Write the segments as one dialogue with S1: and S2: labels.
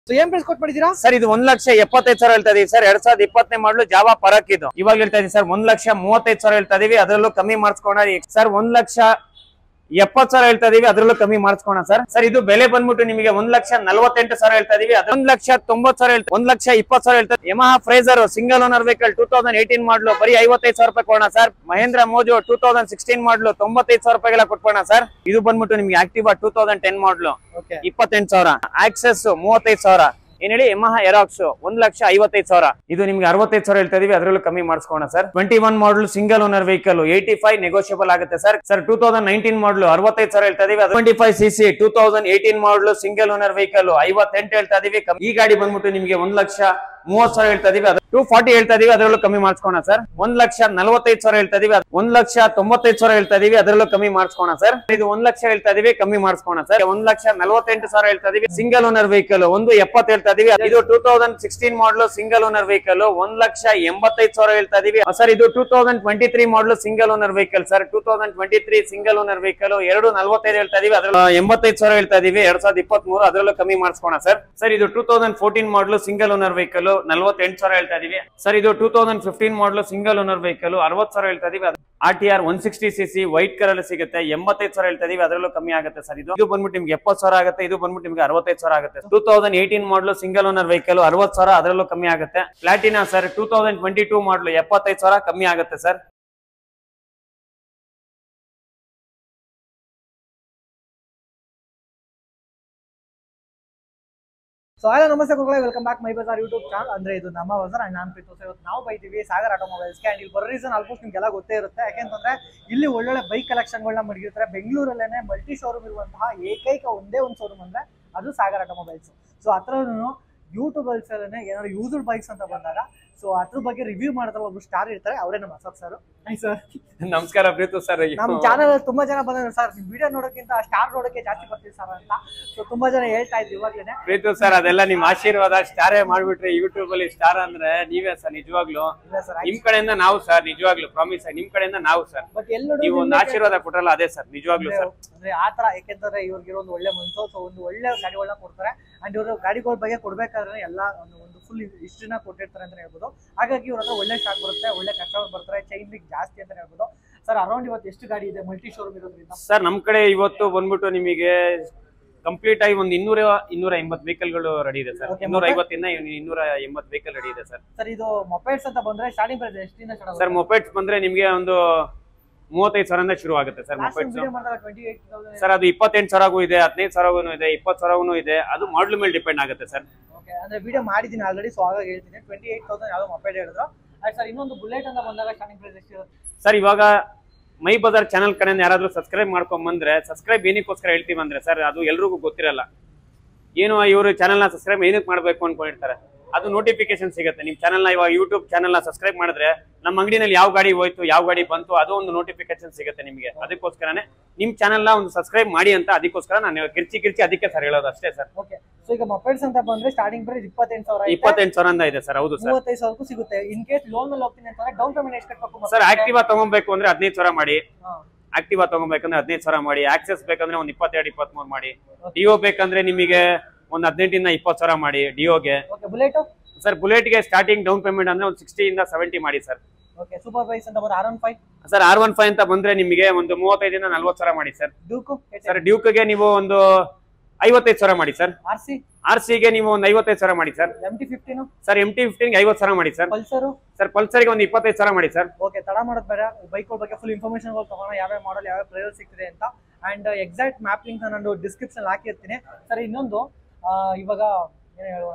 S1: So ಏನ್ price ಕೊಟ್ಟು ಮಾಡಿದೀರಾ
S2: ಸರ್? ಇದು 1,75,000 ಹೇಳ್ತಾ ಇದೀವಿ ಸರ್. 2020 ಮಾಡಲು ಜಾವಾ ಪರಕ್ ಇದು. ಇವಾಗ ಹೇಳ್ತಾ ಇದೀವಿ ಸರ್ 1,35,000 ಹೇಳ್ತಾ ಇದೀವಿ, ಅದರಲ್ಲೂ ಕಮ್ಮಿ ಮಾಡಿಸ್ಕೋಣ ಸರ್. 1,70,000 ಹೇಳ್ತಾ ಇದೀವಿ, ಅದ್ರಲ್ಲೂ ಕಮ್ಮಿ ಮಾಡಿಸ್ಕೋಣ ಸರ್. ಸರ್ ಇದು ಬೆಲೆ ಬಂದ್ಬಿಟ್ಟು ನಿಮಗೆ 1,48,000 ಹೇಳ್ತಾ ಇದೀವಿ, 1,90,000 1,20,000 ಹೇಳ್ತಾ. Yamaha Fazer single owner vehicle 2018 model ಬರೀ 55,000 ರೂಪಾಯಿ ಕೊಡೋಣ ಸರ್. ಮಹೇಂದ್ರ ಮೋಜೋ 2016 ಮಾಡಲು 95,000 ರೂಪಾಯಿಗೆಲ್ಲ ಕೊಟ್ಕೋಣ ಸರ್. ಇದು ಬಂದ್ಬಿಟ್ಟು ನಿಮ್ಗೆ ಆಕ್ಟಿವಾ 2010 ಮಾಡಲು 28,000, ಆಕ್ಸೆಸ್ 35,000. ಏನ್ ಹೇಳಿ, ಯಮಹಾ ಎರಾಕ್ಸ್ 1,55,000. ಇದು ನಿಮ್ಗೆ 65,000 ಹೇಳ್ತಾ ಇದೀವಿ, ಅದರಲ್ಲೂ ಕಮ್ಮಿ ಮಾಡಿಸ್ಕೋಣ sir. 21 model single owner vehicle 85 negotiable ಆಗುತ್ತೆ ಸರ್. ಸರ್ 2019 ಮಾಡಲು 65,000 ಹೇಳ್ತಾ ಇದೀವಿ, 25cc 2018 model single owner vehicle 58 ಹೇಳ್ತಾ ಇದೀವಿ. ಈ ಗಾಡಿ ಬಂದ್ಬಿಟ್ಟು ನಿಮ್ಗೆ 1,30,000 ಹೇಳ್ತಾ ಇದೀವಿ, 240 ಹೇಳ್ತಾ ಇದೀವಿ, ಅದರಲ್ಲೂ ಕಮ್ಮಿ ಮಾಡಿಸ್ಕೋಣ ಸರ್. 1,45,000 ಹೇಳ್ತಾ ಇದೀವಿ, 1,95,000 ಹೇಳ್ತಾ ಇದೀವಿ, ಅದರಲ್ಲೂ ಕಮ್ಮಿ ಮಾಡಿಸ್ಕೋಣ ಸರ್. ಇದು 1,00,000 ಹೇಳ್ತಾ ಇದೀವಿ, ಕಮ್ಮಿ ಮಾಡಿಸ್ಕೋಣ ಸರ್. 1,48,000 ಹೇಳ್ತಾ ಇದೀವಿ, ಸಿಂಗಲ್ ಓನರ್ ವೆಹಿಕಲ್ 1,70,000 ಹೇಳ್ತಾ ಇದೀವಿ. ಇದು 2016 ಮಾಡಲು ಸಿಂಗಲ್ ಓನರ್ ವೆಹಿಕಲ್ 1,85,000 ಹೇಳ್ತಾ ಇದೀವಿ ಸರ್. ಇದು 2023 model single owner vehicle sir. 2023 single owner vehicle 2,45 ಹೇಳ್ತಾ ಇದೀವಿ, ಅದ್ರಲ್ಲಿ 85,000 ಹೇಳ್ತಾ ಇದೀವಿ. 2023 ಅದರಲ್ಲೂ ಕಮ್ಮಿ ಮಾಡಿಸ್ಕೋಣ ಸರ್. ಸರ್ ಇದು 2014 ಮಾಡಲು ಸಿಂಗಲ್ ಓನರ್ ವೆಹಿಕಲ್ 48,000 ಹೇಳ್ತಾ ಇದೀವಿ ಸರ್. ಇದು 2015 ಮಾಡಲು ಸಿಂಗಲ್ ಓನರ್ ವೆಹಿಕಲ್ 60,000 ಹೇಳ್ತಾ ಇದೀವಿ. RTR 160cc ವೈಟ್ ಕಲರ್ ಅಲ್ಲಿ ಸಿಗುತ್ತೆ, 85,000 ಹೇಳ್ತಾ ಇದೀವಿ, ಅದರಲ್ಲೂ ಕಮ್ಮಿ ಆಗುತ್ತೆ ಸರ್. ಇದು ಬಂದ್ಬಿಟ್ಟು ನಿಮ್ಗೆ 70,000 ಆಗುತ್ತೆ, ಇದು ಬಂದ್ಬಿಟ್ಟು ನಿಮ್ಗೆ 65,000 ಆಗುತ್ತೆ. 2018 ಮಾಡಲು ಸಿಂಗಲ್ ಓನರ್ ವೆಹಿಕಲ್ 60,000, ಅದರಲ್ಲೂ ಕಮ್ಮಿ ಆಗುತ್ತೆ. ಪ್ಲಾಟಿನಾ ಸರ್ 2022 ಮಾಡಲು 75,000, ಕಮ್ಮಿ ಆಗುತ್ತೆ ಸರ್.
S1: ಸೊ ಹಲೋ ನಮಸ್ತೆ ಗುರುಗಳೇ, welcome back My bazaar YouTube channel. ಅಂದ್ರೆ ಇದು ನಮ್ಮ ಬಜಾರ್ ಅಂಡ್ ನಾನು ಪ್ರೀತು. ಇವತ್ತು ನಾವು ಬೈತೀವಿ ಸಾಗರ್ ಆಟೋಮೊಬೈಲ್ಸ್ಗೆ. ಅಂಡ್ ಇಲ್ಲಿ ಬರೋ ರೀಸನ್ ಆಲ್ಮೋಸ್ಟ್ ನಿಮ್ಗೆಲ್ಲ ಗೊತ್ತೇ ಇರುತ್ತೆ. ಯಾಕೆಂತಂದ್ರೆ ಇಲ್ಲಿ ಒಳ್ಳೊಳ್ಳೆ ಬೈಕ್ ಕಲೆಕ್ಷನ್ಗಳನ್ನ ಮಡಗಿರ್ತಾರೆ. ಬೆಂಗಳೂರಲ್ಲೇನೆ ಮಲ್ಟಿ ಶೋರೂಮ್ ಇರುವಂತಹ ಏಕೈಕ ಒಂದೇ ಒಂದು ಶೋರೂಮ್ ಅಂದ್ರೆ ಅದು ಸಾಗರ್ ಆಟೋಮೊಬೈಲ್ಸ್. ಸೊ ಹತ್ರನು ಯೂಟ್ಯೂಬಲ್ಸ್ ಅಲ್ಲೇ ಏನಾದ್ರು ಯೂಸ್ಡ್ ಬೈಕ್ಸ್ ಅಂತ ಬಂದಾಗ ಸೊ ಅದ್ರ ಬಗ್ಗೆ ರಿವ್ಯೂ ಮಾಡಿದ್ರೆ ಒಬ್ರು ಸ್ಟಾರ್ ಇರ್ತಾರೆ, ಅವರೇ ನಮ್ಮ ಅಶೋಕ್ ಸರ್. ಸರ್
S2: ನಮಸ್ಕಾರ ಪ್ರೀತು ಸರ್.
S1: ನಮ್ಮ ಚಾನಲ್ ತುಂಬಾ ಜನ ಬಂದ್ರೆ ಸರ್ ವಿಡಿಯೋ ನೋಡೋಕ್ಕಿಂತ ಸ್ಟಾರ್ ನೋಡೋಕೆ ಜಾಸ್ತಿ ಬರ್ತೀವಿ ಸರ್ ಅಂತ. ಸೊ ತುಂಬಾ ಜನ ಹೇಳ್ತಾ ಇದ್ರು ಇವಾಗ್ಲೇನೆ.
S2: ಪ್ರೀತು ಸರ್ ಅದೆಲ್ಲ ನಿಮ್ ಆಶೀರ್ವಾದ. ಸ್ಟಾರೇ ಮಾಡ್ಬಿಟ್ರೆ ಯೂಟ್ಯೂಬ್ ಅಲ್ಲಿ ಸ್ಟಾರ್ ಅಂದ್ರೆ ನೀವೇ ಸರ್. ನಿಜವಾಗ್ಲು ನಿಮ್ ಕಡೆಯಿಂದ ನಾವು ಸರ್, ನಿಜವಾಗ್ಲು ಪ್ರಾಮಿಸ್ ನಿಮ್ ಕಡೆಯಿಂದ ನಾವು ಸರ್.
S1: ಬಟ್ ಎಲ್ಲ
S2: ನೀವು ಒಂದು ಆಶೀರ್ವಾದ ಕೊಟ್ರಲ್ಲ ಅದೇ ಸರ್, ನಿಜವಾಗ್ಲು ಸರ್.
S1: ಅಂದ್ರೆ ಆತರ ಯಾಕೆಂತಂದ್ರೆ ಇವ್ರಿಗೆ ಒಂದು ಒಳ್ಳೆ ಮನ್ಸು. ಸೊ ಒಂದು ಒಳ್ಳೆ ಗಾಡಿಗಳನ್ನ ಕೊಡ್ತಾರೆ. ಅಂಡ್ ಇವರು ಗಾಡಿಗಳ ಬಗ್ಗೆ ಕೊಡ್ಬೇಕಾದ್ರೆ ಎಲ್ಲ ಒಂದು ಫುಲ್ ಹಿಸ್ಟ್ರಿನ ಕೊಟ್ಟಿರ್ತಾರೆ ಅಂತ ಹೇಳ್ಬೋದು. ಹಾಗಾಗಿ ಇವ್ರ ಹತ್ರ ಒಳ್ಳೆ ಸ್ಟಾಕ್ ಬರುತ್ತೆ, ಒಳ್ಳೆ ಕಸ್ಟಮರ್ ಬರ್ತಾರೆ, ಚೈನ್ ಲಿಂಕ್ ಜಾಸ್ತಿ ಅಂತ ಹೇಳ್ಬೋದು. ಸರ್ ಅರೌಂಡ್ ಇವತ್ತು ಎಷ್ಟು ಗಾಡಿ ಇದೆ ಮಲ್ಟಿ ಶೋರೂಮ್ ಇರೋದ್ರಿಂದ?
S2: ಸರ್ ನಮ್ ಕಡೆ ಇವತ್ತು ಬಂದ್ಬಿಟ್ಟು ನಿಮಗೆ ಕಂಪ್ಲೀಟ್ ಆಗಿ ಒಂದು 200-280 ವೆಹಿಕಲ್ ಗಳು ರೆಡಿ ಇದೆ ಸರ್. 250 ಇಂದ 280 ವೆಹಿಕಲ್ ರೆಡಿ ಇದೆ ಸರ್.
S1: ಸರ್ ಇದು ಮೊಪೆಡ್ಸ್ ಅಂತ ಬಂದ್ರೆ ಸ್ಟಾರ್ಟಿಂಗ್ ಪ್ರೈಸ್ ಎಷ್ಟಿಂದ ಸ್ಟಾರ್ಟ್ ಆಗುತ್ತೆ
S2: ಸರ್? ಮೊಪೆಡ್ಸ್ ಬಂದ್ರೆ ನಿಮ್ಗೆ ಒಂದು 35,000 ಇಂದ ಶುರು ಆಗುತ್ತೆ ಸರ್. ಮೊಪೆಡ್ಸ್ ಸರ್ ಅದು 28,000ಗೂ ಇದೆ, 15,000ಗೂ ಇದೆ, 20,000ಗೂ ಇದೆ. ಅದು ಮಾಡಲ್ ಮೇಲೆ ಡಿಪೆಂಡ್ ಆಗುತ್ತೆ ಸರ್.
S1: ಓಕೆ, ಅಂದ್ರೆ ವಿಡಿಯೋ ಮಾಡಿದೀನಿ ಆಲ್ರೆಡಿ, ಸೊ ಹಾಗಾಗಿ ಹೇಳ್ತೀನಿ. 28,000 ಯಾವ್ದೋ ಮೊಪೆಡ್ ಹೇಳಿದ್ರು. ಸರ್ ಇನ್ನೊಂದು ಬುಲೆಟ್ ಅಂತ ಬಂದಾಗ ಸ್ಟಾರ್ಟಿಂಗ್ ಪ್ರೈಸ್ ಎಷ್ಟು
S2: ಸರ್? ಇವಾಗ ಮೈ ಬಜಾರ್ ಚಾನಲ್ ಕಡೆಯಿಂದ ಯಾರಾದ್ರೂ ಸಬ್ಸ್ಕ್ರೈಬ್ ಮಾಡ್ಕೊಂಡ್ ಬಂದ್ರೆ, ಸಬ್ಸ್ಕ್ರೈಬ್ ಏನಕ್ಕೋಸ್ಕರ ಹೇಳ್ತೀವಿ ಅಂದ್ರೆ ಸರ್, ಅದು ಎಲ್ರಿಗೂ ಗೊತ್ತಿರಲ್ಲ. ಏನು ಇವರು ಚಾನಲ್ನ ಸಬ್ಸ್ಕ್ರೈಬ್ ಏನಕ್ಕೆ ಮಾಡ್ಬೇಕು ಅನ್ಕೊಂಡಿರ್ತಾರೆ, ಅದು ನೋಟಿಫಿಕೇಶನ್ ಸಿಗುತ್ತೆ. ನಿಮ್ ಚಾನಲ್ನ ಇವಾಗ ಯೂಟ್ಯೂಬ್ ಚಾನಲ್ನ ಸಬ್ಸ್ಕ್ರೈಬ್ ಮಾಡಿದ್ರೆ ನಮ್ಮ ಅಂಗಡಿನಲ್ಲಿ ಯಾವ ಗಾಡಿ ಹೋಯ್ತು, ಯಾವ ಗಾಡಿ ಬಂತು, ಅದು ಒಂದು ನೋಟಿಫಿಕೇಶನ್ ಸಿಗುತ್ತೆ ನಿಮಗೆ. ಅದಕ್ಕೋಸ್ಕರನೇ ನಿಮ್ ಚಾನಲ್ನ ಒಂದು ಸಬ್ಸ್ಕ್ರೈಬ್ ಮಾಡಿ ಅಂತ, ಅದಕ್ಕೋಸ್ಕರ ನಾನು ಕಿರ್ಚಿ ಅದಕ್ಕೆ ಸರ್ ಹೇಳೋದು ಅಷ್ಟೇ ಸರ್.
S1: ಓಕೆ, ಸೊ ಈಗ ಮೊಪೆಡ್ಸ್ ಅಂತ ಬಂದ್ರೆ ಸ್ಟಾರ್ಟಿಂಗ್ ಪ್ರೈಸ್
S2: 28,000 ಇದೆ ಸರ್. ಹೌದು ಸರ್,
S1: 35,000ಕ್ಕೂ ಸಿಗುತ್ತೆ. ಇನ್ ಕೇಸ್ ಲೋನ್ ಮೇಲೆ ಹೋಗ್ತೀನಿ ಅಂತಂದ್ರೆ ಡೌನ್ ಪೇಮೆಂಟ್ ಎಷ್ಟು ಕಟ್ಟಬೇಕು
S2: ಸರ್? ಆಕ್ಟಿವಾ ತಗೊಬೇಕು ಅಂದ್ರೆ 15,000 ಮಾಡಿ. ಆಕ್ಟಿವಾ ತಗೊಬೇಕಂದ್ರೆ 15,000 ಮಾಡಿ. ಆಕ್ಸೆಸ್ ಬೇಕಂದ್ರೆ ಒಂದು 22-23 ಮಾಡಿ. ಡಿಯೋ ಬೇಕಂದ್ರೆ ನಿಮಗೆ ಒಂದು 18,000 ಇಂದ 20,000 ಮಾಡಿ ಡಿಯೋಗೆ.
S1: ಬುಲೆಟ್
S2: ಸರ್ ಬುಲೆಟ್ಗೆ ಸ್ಟಾರ್ಟಿಂಗ್ ಡೌನ್ ಪೇಮೆಂಟ್ ಅಂದ್ರೆ ಒಂದು 60 ಇಂದ 70 ಮಾಡಿ ಸರ್.
S1: ಓಕೆ, ಸೂಪರ್ ಬೈಕ್ಸ್ ಅಂತ ಬಂದ್ರೆ R15
S2: ಸರ್. R15 ಅಂತ ಬಂದ್ರೆ ನಿಮಗೆ ಒಂದು 35,000 ಇಂದ 40,000 ಮಾಡಿ ಸರ್.
S1: ಡ್ಯೂಕ್
S2: ಸರ್ ಡ್ಯೂಕ್ಗೆ ನೀವು ಒಂದು 55,000 ಮಾಡಿ ಸರ್. RC ಗೆ ನೀವು ಒಂದು 55,000 ಮಾಡಿ ಸರ್.
S1: MT-15
S2: ಸರ್ MT-15 ಗೆ 50,000 ಮಾಡಿ ಸರ್.
S1: ಪಲ್ಸರ್
S2: ಸರ್ ಪಲ್ಸರ್ಗೆ ಒಂದು 25,000 ಮಾಡಿ ಸರ್.
S1: ಓಕೆ, ತಡ ಮಾಡೋದು ಬೇಡ, ಬೈಕ್ ಬಗ್ಗೆ ಫುಲ್ ಇನ್ಫಾರ್ಮೇಶನ್ ತಗೋಣ, ಯಾವ್ಯಾವ ಮಾಡಲ್ ಯಾವ ಪ್ರೈಸ್ ಸಿಗ್ತಿದೆ ಅಂತ. ಅಂಡ್ ಎಕ್ಸಾಕ್ಟ್ ಮ್ಯಾಪ್ ಲಿಂಕ್ ನಾನು ಡಿಸ್ಕ್ರಿಪ್ಷನ್ ಹಾಕಿರ್ತೀನಿ ಸರ್. ಇನ್ನೊಂದು ಇವಾಗ ಏನು ಹೇಳುವ,